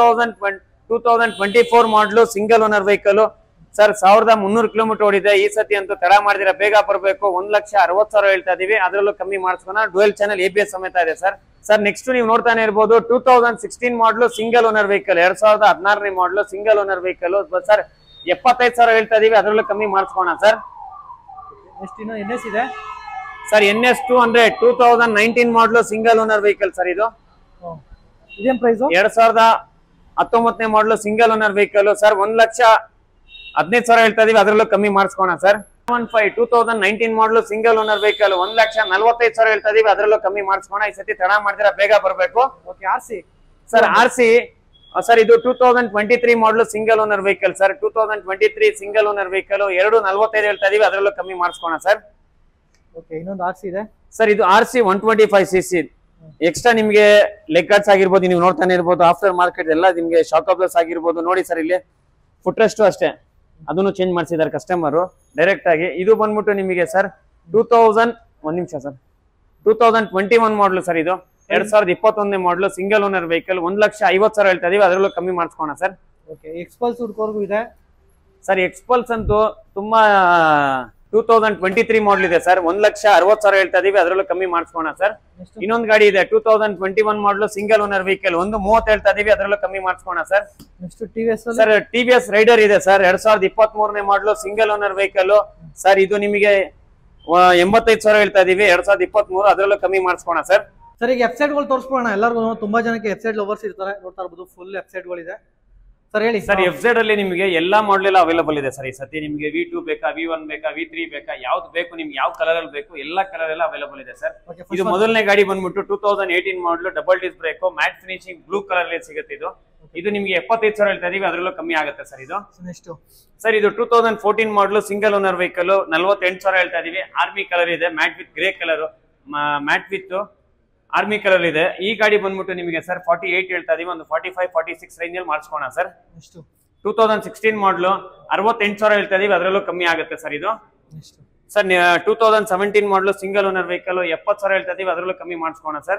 S2: 2024 model single owner vehicle sir. 1300 kilometre ಓಡಿದೆ. ಈ ಸತಿ ಅಂತೂ ತಡ ಮಾಡಿದಿರ, ಬೇಗ ಬರಬೇಕು. 1,60,000 ಹೇಳ್ತಾ ಇದೀವಿ, ಅದರಲ್ಲೂ ಕಮ್ಮಿ ಮಾಡಿಸ್ಕೋಣ. ಡ್ಯುಯಲ್ ಚಾನಲ್ ABS ಸಮೇತ ಇದೆ ಸರ್. ಸರ್ ನೆಕ್ಸ್ಟ್ ನೀವು ನೋಡ್ತಾನೆ ಇರ್ಬೋದು 2016 ಮಾಡಲು ಸಿಂಗಲ್ ಓನರ್ ವೆಹಿಕಲ್, 2016 ಮಾಡಲು ಸಿಂಗಲ್ ಓನರ್ ವೆಹಿಕಲ್ ಸರ್. 75,000 ಹೇಳ್ತಾ ಇದೀವಿ, ಅದರಲ್ಲೂ ಕಮ್ಮಿ ಮಾಡಿಸ್ಕೋಣ ಸರ್.
S1: NS ಇದೆ
S2: sir. NS 200 2019 model single owner vehicle sir. ಇದು
S1: ಇದೇನ್ price?
S2: 2019 model single owner vehicle sir. 1,15,000 ಹೇಳ್ತಾ ಇದೀವಿ, ಅದರಲ್ಲೂ ಕಮ್ಮಿ ಮಾಡಿಸ್ಕೋಣ sir. 2019 model single owner vehicle, 1,45,000 ಹೇಳ್ತಾ ಇದೀವಿ, ಅದರಲ್ಲೂ ಕಮ್ಮಿ ಮಾಡಿಸ್ಕೋಣ. ಈ ಸತಿ ತಡ ಮಾಡಿದ್ರೆ ಬೇಗ ಬರಬೇಕು.
S1: RC
S2: sir. RC ಸರ್ ಇದು 2023 model single owner vehicle sir. 2023 single owner vehicle, 2,45 ಹೇಳ್ತಾ ಇದೀವಿ, ಅದರಲ್ಲೂ ಕಮ್ಮಿ ಮಾಡಿಸ್ಕೋಣ ಸರ್.
S1: ಇನ್ನೊಂದು RC ಇದೆ
S2: ಸರ್. ಇದು RC 125cc. ಎಕ್ಸ್ಟ್ರಾ ನಿಮ್ಗೆ ಲೆಗ್ ಗಾರ್ಡ್ಸ್ ಆಗಿರ್ಬೋದು, ನೀವು ನೋಡ್ತಾನೆ ಇರ್ಬೋದು. ಆಫ್ಟರ್ ಮಾರ್ಕೆಟ್ ಎಲ್ಲ ನಿಮ್ಗೆ ಶಾಕ್ ಅಬ್ಲರ್ಸ್ ಆಗಿರ್ಬೋದು. ನೋಡಿ ಸರ್, ಇಲ್ಲಿ ಫುಟ್ ರೆಸ್ಟ್ ಅಷ್ಟೇ, ಅದನ್ನು ಚೇಂಜ್ ಮಾಡಿಸಿದ್ದಾರೆ ಕಸ್ಟಮರ್ ಡೈರೆಕ್ಟ್ ಆಗಿ. ಇದು ಬಂದ್ಬಿಟ್ಟು ನಿಮಗೆ ಸರ್ 2021 ಮಾಡಲು ಸರ್. ಇದು 2021 ಮಾಡಲು ಸಿಂಗಲ್ ಓನರ್ ವೆಹಿಕಲ್, 1,50,000 ಹೇಳ್ತಾ ಇದೀವಿ, ಅದರಲ್ಲೂ ಕಮ್ಮಿ ಮಾಡಿಸ್ಕೋಣ ಸರ್.
S1: ಎಕ್ಸ್ಪಲ್ಸ್ ಹುಡ್ಕೋರ್ಗು ಇದೆ
S2: ಸರ್. ಎಕ್ಸ್ಪಲ್ಸ್ ಅಂತೂ ತುಂಬಾ 2023 ಮಾಡಲ್ ಇದೆ ಸರ್. 1,60,000 ಹೇಳ್ತಾ ಇದೀವಿ, ಅದರಲ್ಲೂ ಕಮ್ಮಿ ಮಾಡಿಸ್ಕೋಣ ಸರ್. ಇನ್ನೊಂದು ಗಾಡಿ ಇದೆ 2021 ಮಾಡಲು ಸಿಂಗಲ್ ಓನರ್ ವೆಹಿಕಲ್, 1,30,000 ಹೇಳ್ತಾ ಇದೀವಿ, ಅದರಲ್ಲೂ ಕಮ್ಮಿ ಮಾಡಿಸ್ಕೋಣ ಸರ್. ಸರ್. TVS ರೈಡರ್ ಇದೆ sir. 2023 model single owner vehicle sir. ಇದು ನಿಮಗೆ 85,000 ಹೇಳ್ತಾ ಇದೀವಿ, 2023, ಅದರಲ್ಲೂ ಕಮ್ಮಿ ಮಾಡಿಸ್ಕೋಣ ಸರ್.
S1: ಸರ್ ಈಗ ವೆಬ್ಸೈಟ್ ಗಳು ತೋರಿಸ್ಬೋಣ ಎಲ್ಲರಿಗೂ. ತುಂಬಾ ಜನಕ್ಕೆ ವೆಬ್ಸೈಟ್ ಲವರ್ಸ್ ಇರ್ತಾರೆ, ನೋಡ್ತಾ ಇರ್ಬೋದು ಫುಲ್ ವೆಬ್ಸೈಟ್ ಗಳಿದೆ ಸರ್. ಹೇಳಿ
S2: ಸರ್. FZ ಅಲ್ಲಿ ನಿಮಗೆ ಎಲ್ಲಾ ಮಾಡೆಲ್ ಎಲ್ಲ ಅವೈಲೇಬಲ್ ಇದೆ ಸರ್. ಈ ಸತಿ ನಿಮಗೆ V2 ಬೇಕಾ, V1 ಬೇಕಾ, V3 ಬೇಕಾ, ಯಾವ್ದು ಬೇಕು ನಿಮ್ಗೆ, ಯಾವ ಕಲರ್ ಅಲ್ಲಿ ಬೇಕು, ಎಲ್ಲಾ ಕಲರ್ ಎಲ್ಲ ಅವೈಲೇಬಲ್ ಇದೆ ಸರ್. ಇದು ಮೊದಲನೇ ಗಾಡಿ ಬಂದ್ಬಿಟ್ಟು 2018 model, double disc brake, matte finishing blue colour ಅಲ್ಲಿ ಸಿಗುತ್ತೆ. ಇದು ನಿಮಗೆ 75,000 ಹೇಳ್ತಾ ಇದೀವಿ, ಅದರಲ್ಲೂ ಕಮ್ಮಿ ಆಗುತ್ತೆ ಸರ್. ಇದು ಸರ್. ಇದು 2014 ಮಾಡಲು ಸಿಂಗಲ್ ಓನರ್ ವೆಹಿಕಲ್, 48,000 ಹೇಳ್ತಾ ಇದೀವಿ. ಆರ್ಮಿ ಕಲರ್ ಇದೆ, matte with grey colour, matte with army colour ಇದೆ. ಈ ಗಾಡಿ ಬಂದ್ಬಿಟ್ಟು ನಿಮಗೆ ಸರ್ 48 ಹೇಳ್ತಾ ಇದೀವಿ, ಒಂದು 45-46 ರೇಂಜ್ ಅಲ್ಲಿ ಮಾಡಿಸ್ಕೋಣ ಸರ್. 2016 ಮಾಡಲು 68,000 ಹೇಳ್ತಾ ಇದೀವಿ, ಅದರಲ್ಲೂ ಕಮ್ಮಿ ಆಗುತ್ತೆ ಸರ್. ಇದು sir. 2017 model single owner vehicle, 70,000 ಹೇಳ್ತಾ ಇದೀವಿ, ಅದರಲ್ಲೂ ಕಮ್ಮಿ ಮಾಡಿಸ್ಕೋಣ ಸರ್.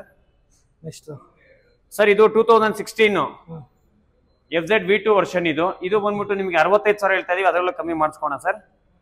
S2: ಸರ್. ಇದು 2016 FZ V2 ವರ್ಷನ್. ಇದು ಬಂದ್ಬಿಟ್ಟು ನಿಮಗೆ 65,000 ಹೇಳ್ತಾ ಇದೀವಿ, ಅದರಲ್ಲೂ ಕಮ್ಮಿ ಮಾಡಿಸ್ಕೋಣ ಸರ್.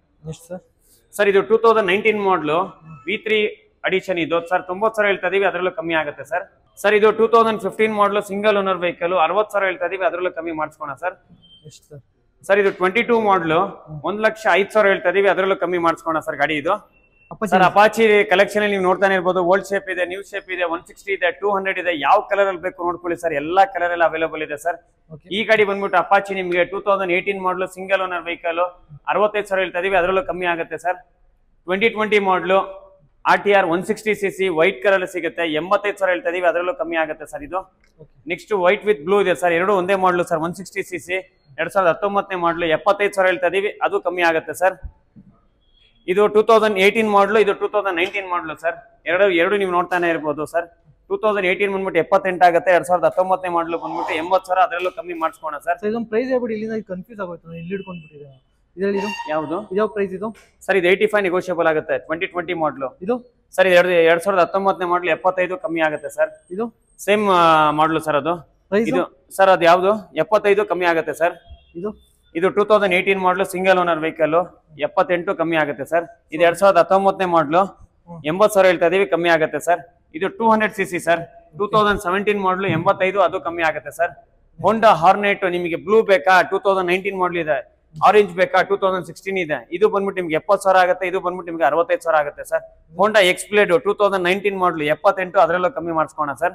S2: ಸರ್. ಇದು 2019 ಮಾಡಲು V3 ಅಡಿಷನ್. ಇದು ಸರ್ 90,000 ಹೇಳ್ತಾ ಇದೀವಿ, ಅದರಲ್ಲೂ ಕಮ್ಮಿ ಆಗುತ್ತೆ ಸರ್. ಸರ್. ಇದು 2015 ಮಾಡಲು ಸಿಂಗಲ್ ಓನರ್ ವೆಹಿಕಲ್, 60,000 ಹೇಳ್ತಾ ಇದೀವಿ, ಅದರಲ್ಲೂ ಕಮ್ಮಿ ಮಾಡಿಸ್ಕೋಣ ಸರ್. ಸರ್. ಇದು 22 ಮಾಡಲು, 1,05,000 ಹೇಳ್ತಾ ಇದೀವಿ, ಅದರಲ್ಲೂ ಕಮ್ಮಿ ಮಾಡಿಸ್ಕೋಣ ಸರ್. ಗಾಡಿ ಇದು ಸರ್. ಅಪಾಚಿ ಕಲೆಕ್ಷನ್ ನೀವು ನೋಡ್ತಾನೆ ಇರ್ಬೋದು. ಓಲ್ಡ್ ಶೇಪ್ ಇದೆ, ನ್ಯೂ ಶೇಪ್ ಇದೆ, 160 ಇದೆ, 200 ಇದೆ. ಯಾವ ಕಲರ್ ಅಲ್ಲಿ ಬೇಕು ನೋಡ್ಕೊಳ್ಳಿ ಸರ್, ಎಲ್ಲಾ ಕಲರ್ ಎಲ್ಲ ಅವೈಲೇಬಲ್ ಇದೆ ಸರ್. ಈ ಗಾಡಿ ಬಂದ್ಬಿಟ್ಟು ಅಪಾಚಿ ನಿಮಗೆ 2018 ಮಾಡಲು ಸಿಂಗಲ್ ಓನರ್ ವೆಹಿಕಲ್, 65,000 ಹೇಳ್ತಾ ಇದೀವಿ, ಅದರಲ್ಲೂ ಕಮ್ಮಿ ಆಗುತ್ತೆ ಸರ್. 2020 ಮಾಡಲು RTR 160cc ವೈಟ್ ಕಲರ್ ಸಿಗುತ್ತೆ, 85,000 ಹೇಳ್ತಾ ಇದೀವಿ, ಅದರಲ್ಲೂ ಕಮ್ಮಿ ಆಗುತ್ತೆ ಸರ್. ಇದು ನೆಕ್ಸ್ಟ್ ವೈಟ್ ವಿತ್ ಬ್ಲೂ ಇದೆ ಸರ್. ಎರಡು ಒಂದೇ ಮಾಡಲು ಸರ್. 160cc 2019 ಮಾಡಲು, 75,000 ಹೇಳ್ತಾ ಇದೀವಿ, ಅದು ಕಮ್ಮಿ ಆಗುತ್ತೆ ಸರ್. ಇದು 2018 ಮಾಡಲು, ಇದು 2019 ಮಾಡಲು ಸರ್. ಎರಡು ನೀವು ನೋಡ್ತಾನೆ ಇರ್ಬೋದು ಸರ್. 2018 ಬಂದ್ಬಿಟ್ಟು 78 ಆಗುತ್ತೆ, 2019 ಮಾಡಲು ಬಂದ್ಬಿಟ್ಟು 80,000, ಅದರಲ್ಲೂ ಕಮ್ಮಿ ಮಾಡಿಸ್ಕೋಣ ಸರ್.
S1: ಇದೊಂದು ಪ್ರೈಸ್ ಹೇಳ್ಬಿಟ್ಟು ಇಲ್ಲಿಂದ ಕನ್ಫ್ಯೂಸ್ ಆಗೋಯ್ತು, ಇಲ್ಲಿ ಹಿಡ್ಕೊಂಡ್ಬಿಟ್ಟಿದೆ.
S2: ಯಾವುದು
S1: ಯಾವ ಪ್ರೈಸ್ ಇದು
S2: ಸರ್? ಇದು 85 ನೆಗೋಷಿಯಬಲ್ ಆಗುತ್ತೆ. 2020 ಮಾಡಲು.
S1: ಇದು
S2: ಸರ್ 2019 ಮಾಡಲು 75 ಕಮ್ಮಿ ಆಗುತ್ತೆ ಸರ್.
S1: ಇದು
S2: ಸೇಮ್ ಮಾಡಲು ಸರ್. ಅದು ಇದು ಸರ್. ಅದು ಯಾವುದು 75 ಕಮ್ಮಿ ಆಗುತ್ತೆ ಸರ್. ಇದು 2018 ಮಾಡಲು ಸಿಂಗಲ್ ಓನರ್ ವೆಹಿಕಲ್, 78 ಕಮ್ಮಿ ಆಗುತ್ತೆ ಸರ್. ಇದು 2019 ಮಾಡಲು, 80,000 ಹೇಳ್ತಾ ಇದೀವಿ, ಕಮ್ಮಿ ಆಗುತ್ತೆ ಸರ್. ಇದು 200cc ಸರ್. 2017 ಮಾಡಲು, 85, ಅದು ಕಮ್ಮಿ ಆಗುತ್ತೆ ಸರ್. ಹೋಂಡಾ ಹಾರ್ನೆಟ್ ನಿಮಗೆ ಬ್ಲೂ ಬೇಕಾ, 2019 ಮಾಡಲ್ ಇದೆ. ಆರೆಂಜ್ ಬೇಕಾ, 2016 ಇದೆ. ಇದು ಬಂದ್ಬಿಟ್ಟು ನಿಮ್ಗೆ 70,000 ಆಗುತ್ತೆ. ಇದು ಬಂದ್ಬಿಟ್ಟು ನಿಮ್ಗೆ 65,000 ಆಗುತ್ತೆ ಸರ್. ಹೋಂಡಾ ಎಕ್ಸ್ಪ್ಲೇಡ್ 2019 ಮಾಡಲು, 78, ಅದರಲ್ಲೂ ಕಮ್ಮಿ ಮಾಡಿಸ್ಕೋಣ sir.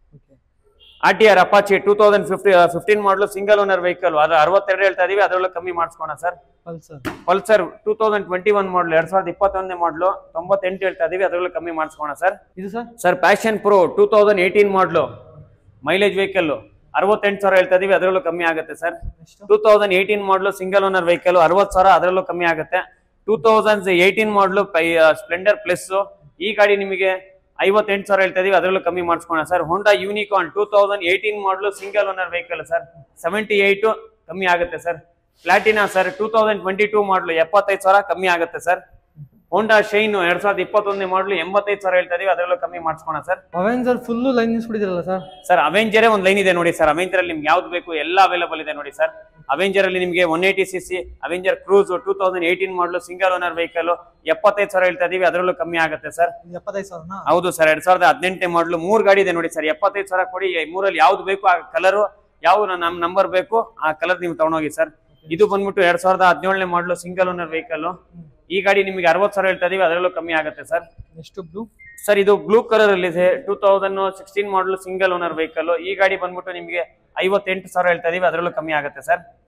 S2: RTR Apache 2015 model single owner vehicle, ಅದು 62 ಹೇಳ್ತಾ ಇದೀವಿ, ಅದರಲ್ಲೂ ಕಮ್ಮಿ ಮಾಡಿಸ್ಕೋಣ ಸರ್. ಪಲ್ಸರ್ 2021 ಮಾಡಲು, 2021 ಮಾಡಲು, 98 ಹೇಳ್ತಾ ಇದೀವಿ, ಅದರಲ್ಲೂ ಕಮ್ಮಿ ಮಾಡಿಸ್ಕೋಣ ಸರ್. ಇದು sir Passion Pro 2018 model, mileage vehicle, 68,000 ಹೇಳ್ತಾ ಇದೀವಿ, ಅದರಲ್ಲೂ ಕಮ್ಮಿ ಆಗುತ್ತೆ sir. 2018 model single owner vehicle, 60,000, ಅದರಲ್ಲೂ ಕಮ್ಮಿ ಆಗುತ್ತೆ. 2018 ಮಾಡಲು ಸ್ಪ್ಲೆಂಡರ್ ಪ್ಲಸ್, ಈ ಗಾಡಿ ನಿಮಗೆ 58,000 ಹೇಳ್ತಾ ಇದೀವಿ, ಅದರಲ್ಲೂ ಕಮ್ಮಿ ಮಾಡಿಸ್ಕೋಣ ಸರ್. ಹೋಂಡಾ unicorn 2018 model single owner vehicle sir, 78 ಕಮ್ಮಿ ಆಗುತ್ತೆ ಸರ್. ಪ್ಲಾಟಿನಾ ಸರ್ 2022 ಮಾಡಲು 75,000 ಕಮ್ಮಿ ಆಗುತ್ತೆ ಸರ್. ಹೋಂಡಾ ಶೈನ್ 2021 ಮಾಡಲು 85,000 ಹೇಳ್ತಾ ಇದೀವಿ, ಅದರಲ್ಲೂ ಕಮ್ಮಿ ಮಾಡಿಸ್ಕೋಣ ಸರ್.
S1: ಅವೆಂಜರ್ ಫುಲ್ ಲೈನ್ ನಿಲ್ಸ್ಬಿಟ್ಟಿದ್ರಲ್ಲ ಸರ್.
S2: ಸರ್ ಅವೆಂಜರೇ ಒಂದು ಲೈನ್ ಇದೆ ನೋಡಿ ಸರ್. ಅವೆಂಜರ್ ಅಲ್ಲಿ ನಿಮ್ಗೆ ಯಾವ್ದು ಬೇಕು ಎಲ್ಲ ಅವೈಲೇಬಲ್ ಇದೆ ನೋಡಿ ಸರ್. ಅವೆಂಜರ್ ಅಲ್ಲಿ ನಿಮಗೆ 180cc Avenger cruise 2018 model single owner vehicle 75,000 ಹೇಳ್ತಾ ಇದೀವಿ, ಅದರಲ್ಲೂ ಕಮ್ಮಿ ಆಗುತ್ತೆ ಸರ್.
S1: 75,000
S2: ಹೌದು ಸರ್. 2018 ಮಾಡಲು 3 ಗಾಡಿ ಇದೆ ನೋಡಿ ಸರ್. 75,000 ಕೊಡಿ. ಮೂರಲ್ಲಿ ಯಾವ್ದು ಬೇಕು ಆ ಕಲರ್, ಯಾವ ನಮ್ ನಂಬರ್ ಬೇಕು ಆ ಕಲರ್ ನೀವು ತಗೊಂಡೋಗಿ ಸರ್. ಇದು ಬಂದ್ಬಿಟ್ಟು 2017 ಮಾಡಲು ಸಿಂಗಲ್ ಓನರ್ ವೆಹಿಕಲ್. ಈ ಗಾಡಿ ನಿಮಗೆ 60,000 ಹೇಳ್ತಾ ಇದೀವಿ, ಅದರಲ್ಲೂ ಕಮ್ಮಿ ಆಗುತ್ತೆ ಸರ್.
S1: ಎಷ್ಟು ಬ್ಲೂ
S2: ಸರ್ ಇದು ಬ್ಲೂ ಕಲರ್ ಅಲ್ಲಿ ಇದೆ. 2016 ಮಾಡಲು ಸಿಂಗಲ್ ಓನರ್ ವೆಹಿಕಲ್. ಈ ಗಾಡಿ ಬಂದ್ಬಿಟ್ಟು ನಿಮಗೆ 58,000 ಹೇಳ್ತಾ ಇದೀವಿ, ಅದರಲ್ಲೂ ಕಮ್ಮಿ ಆಗುತ್ತೆ ಸರ್.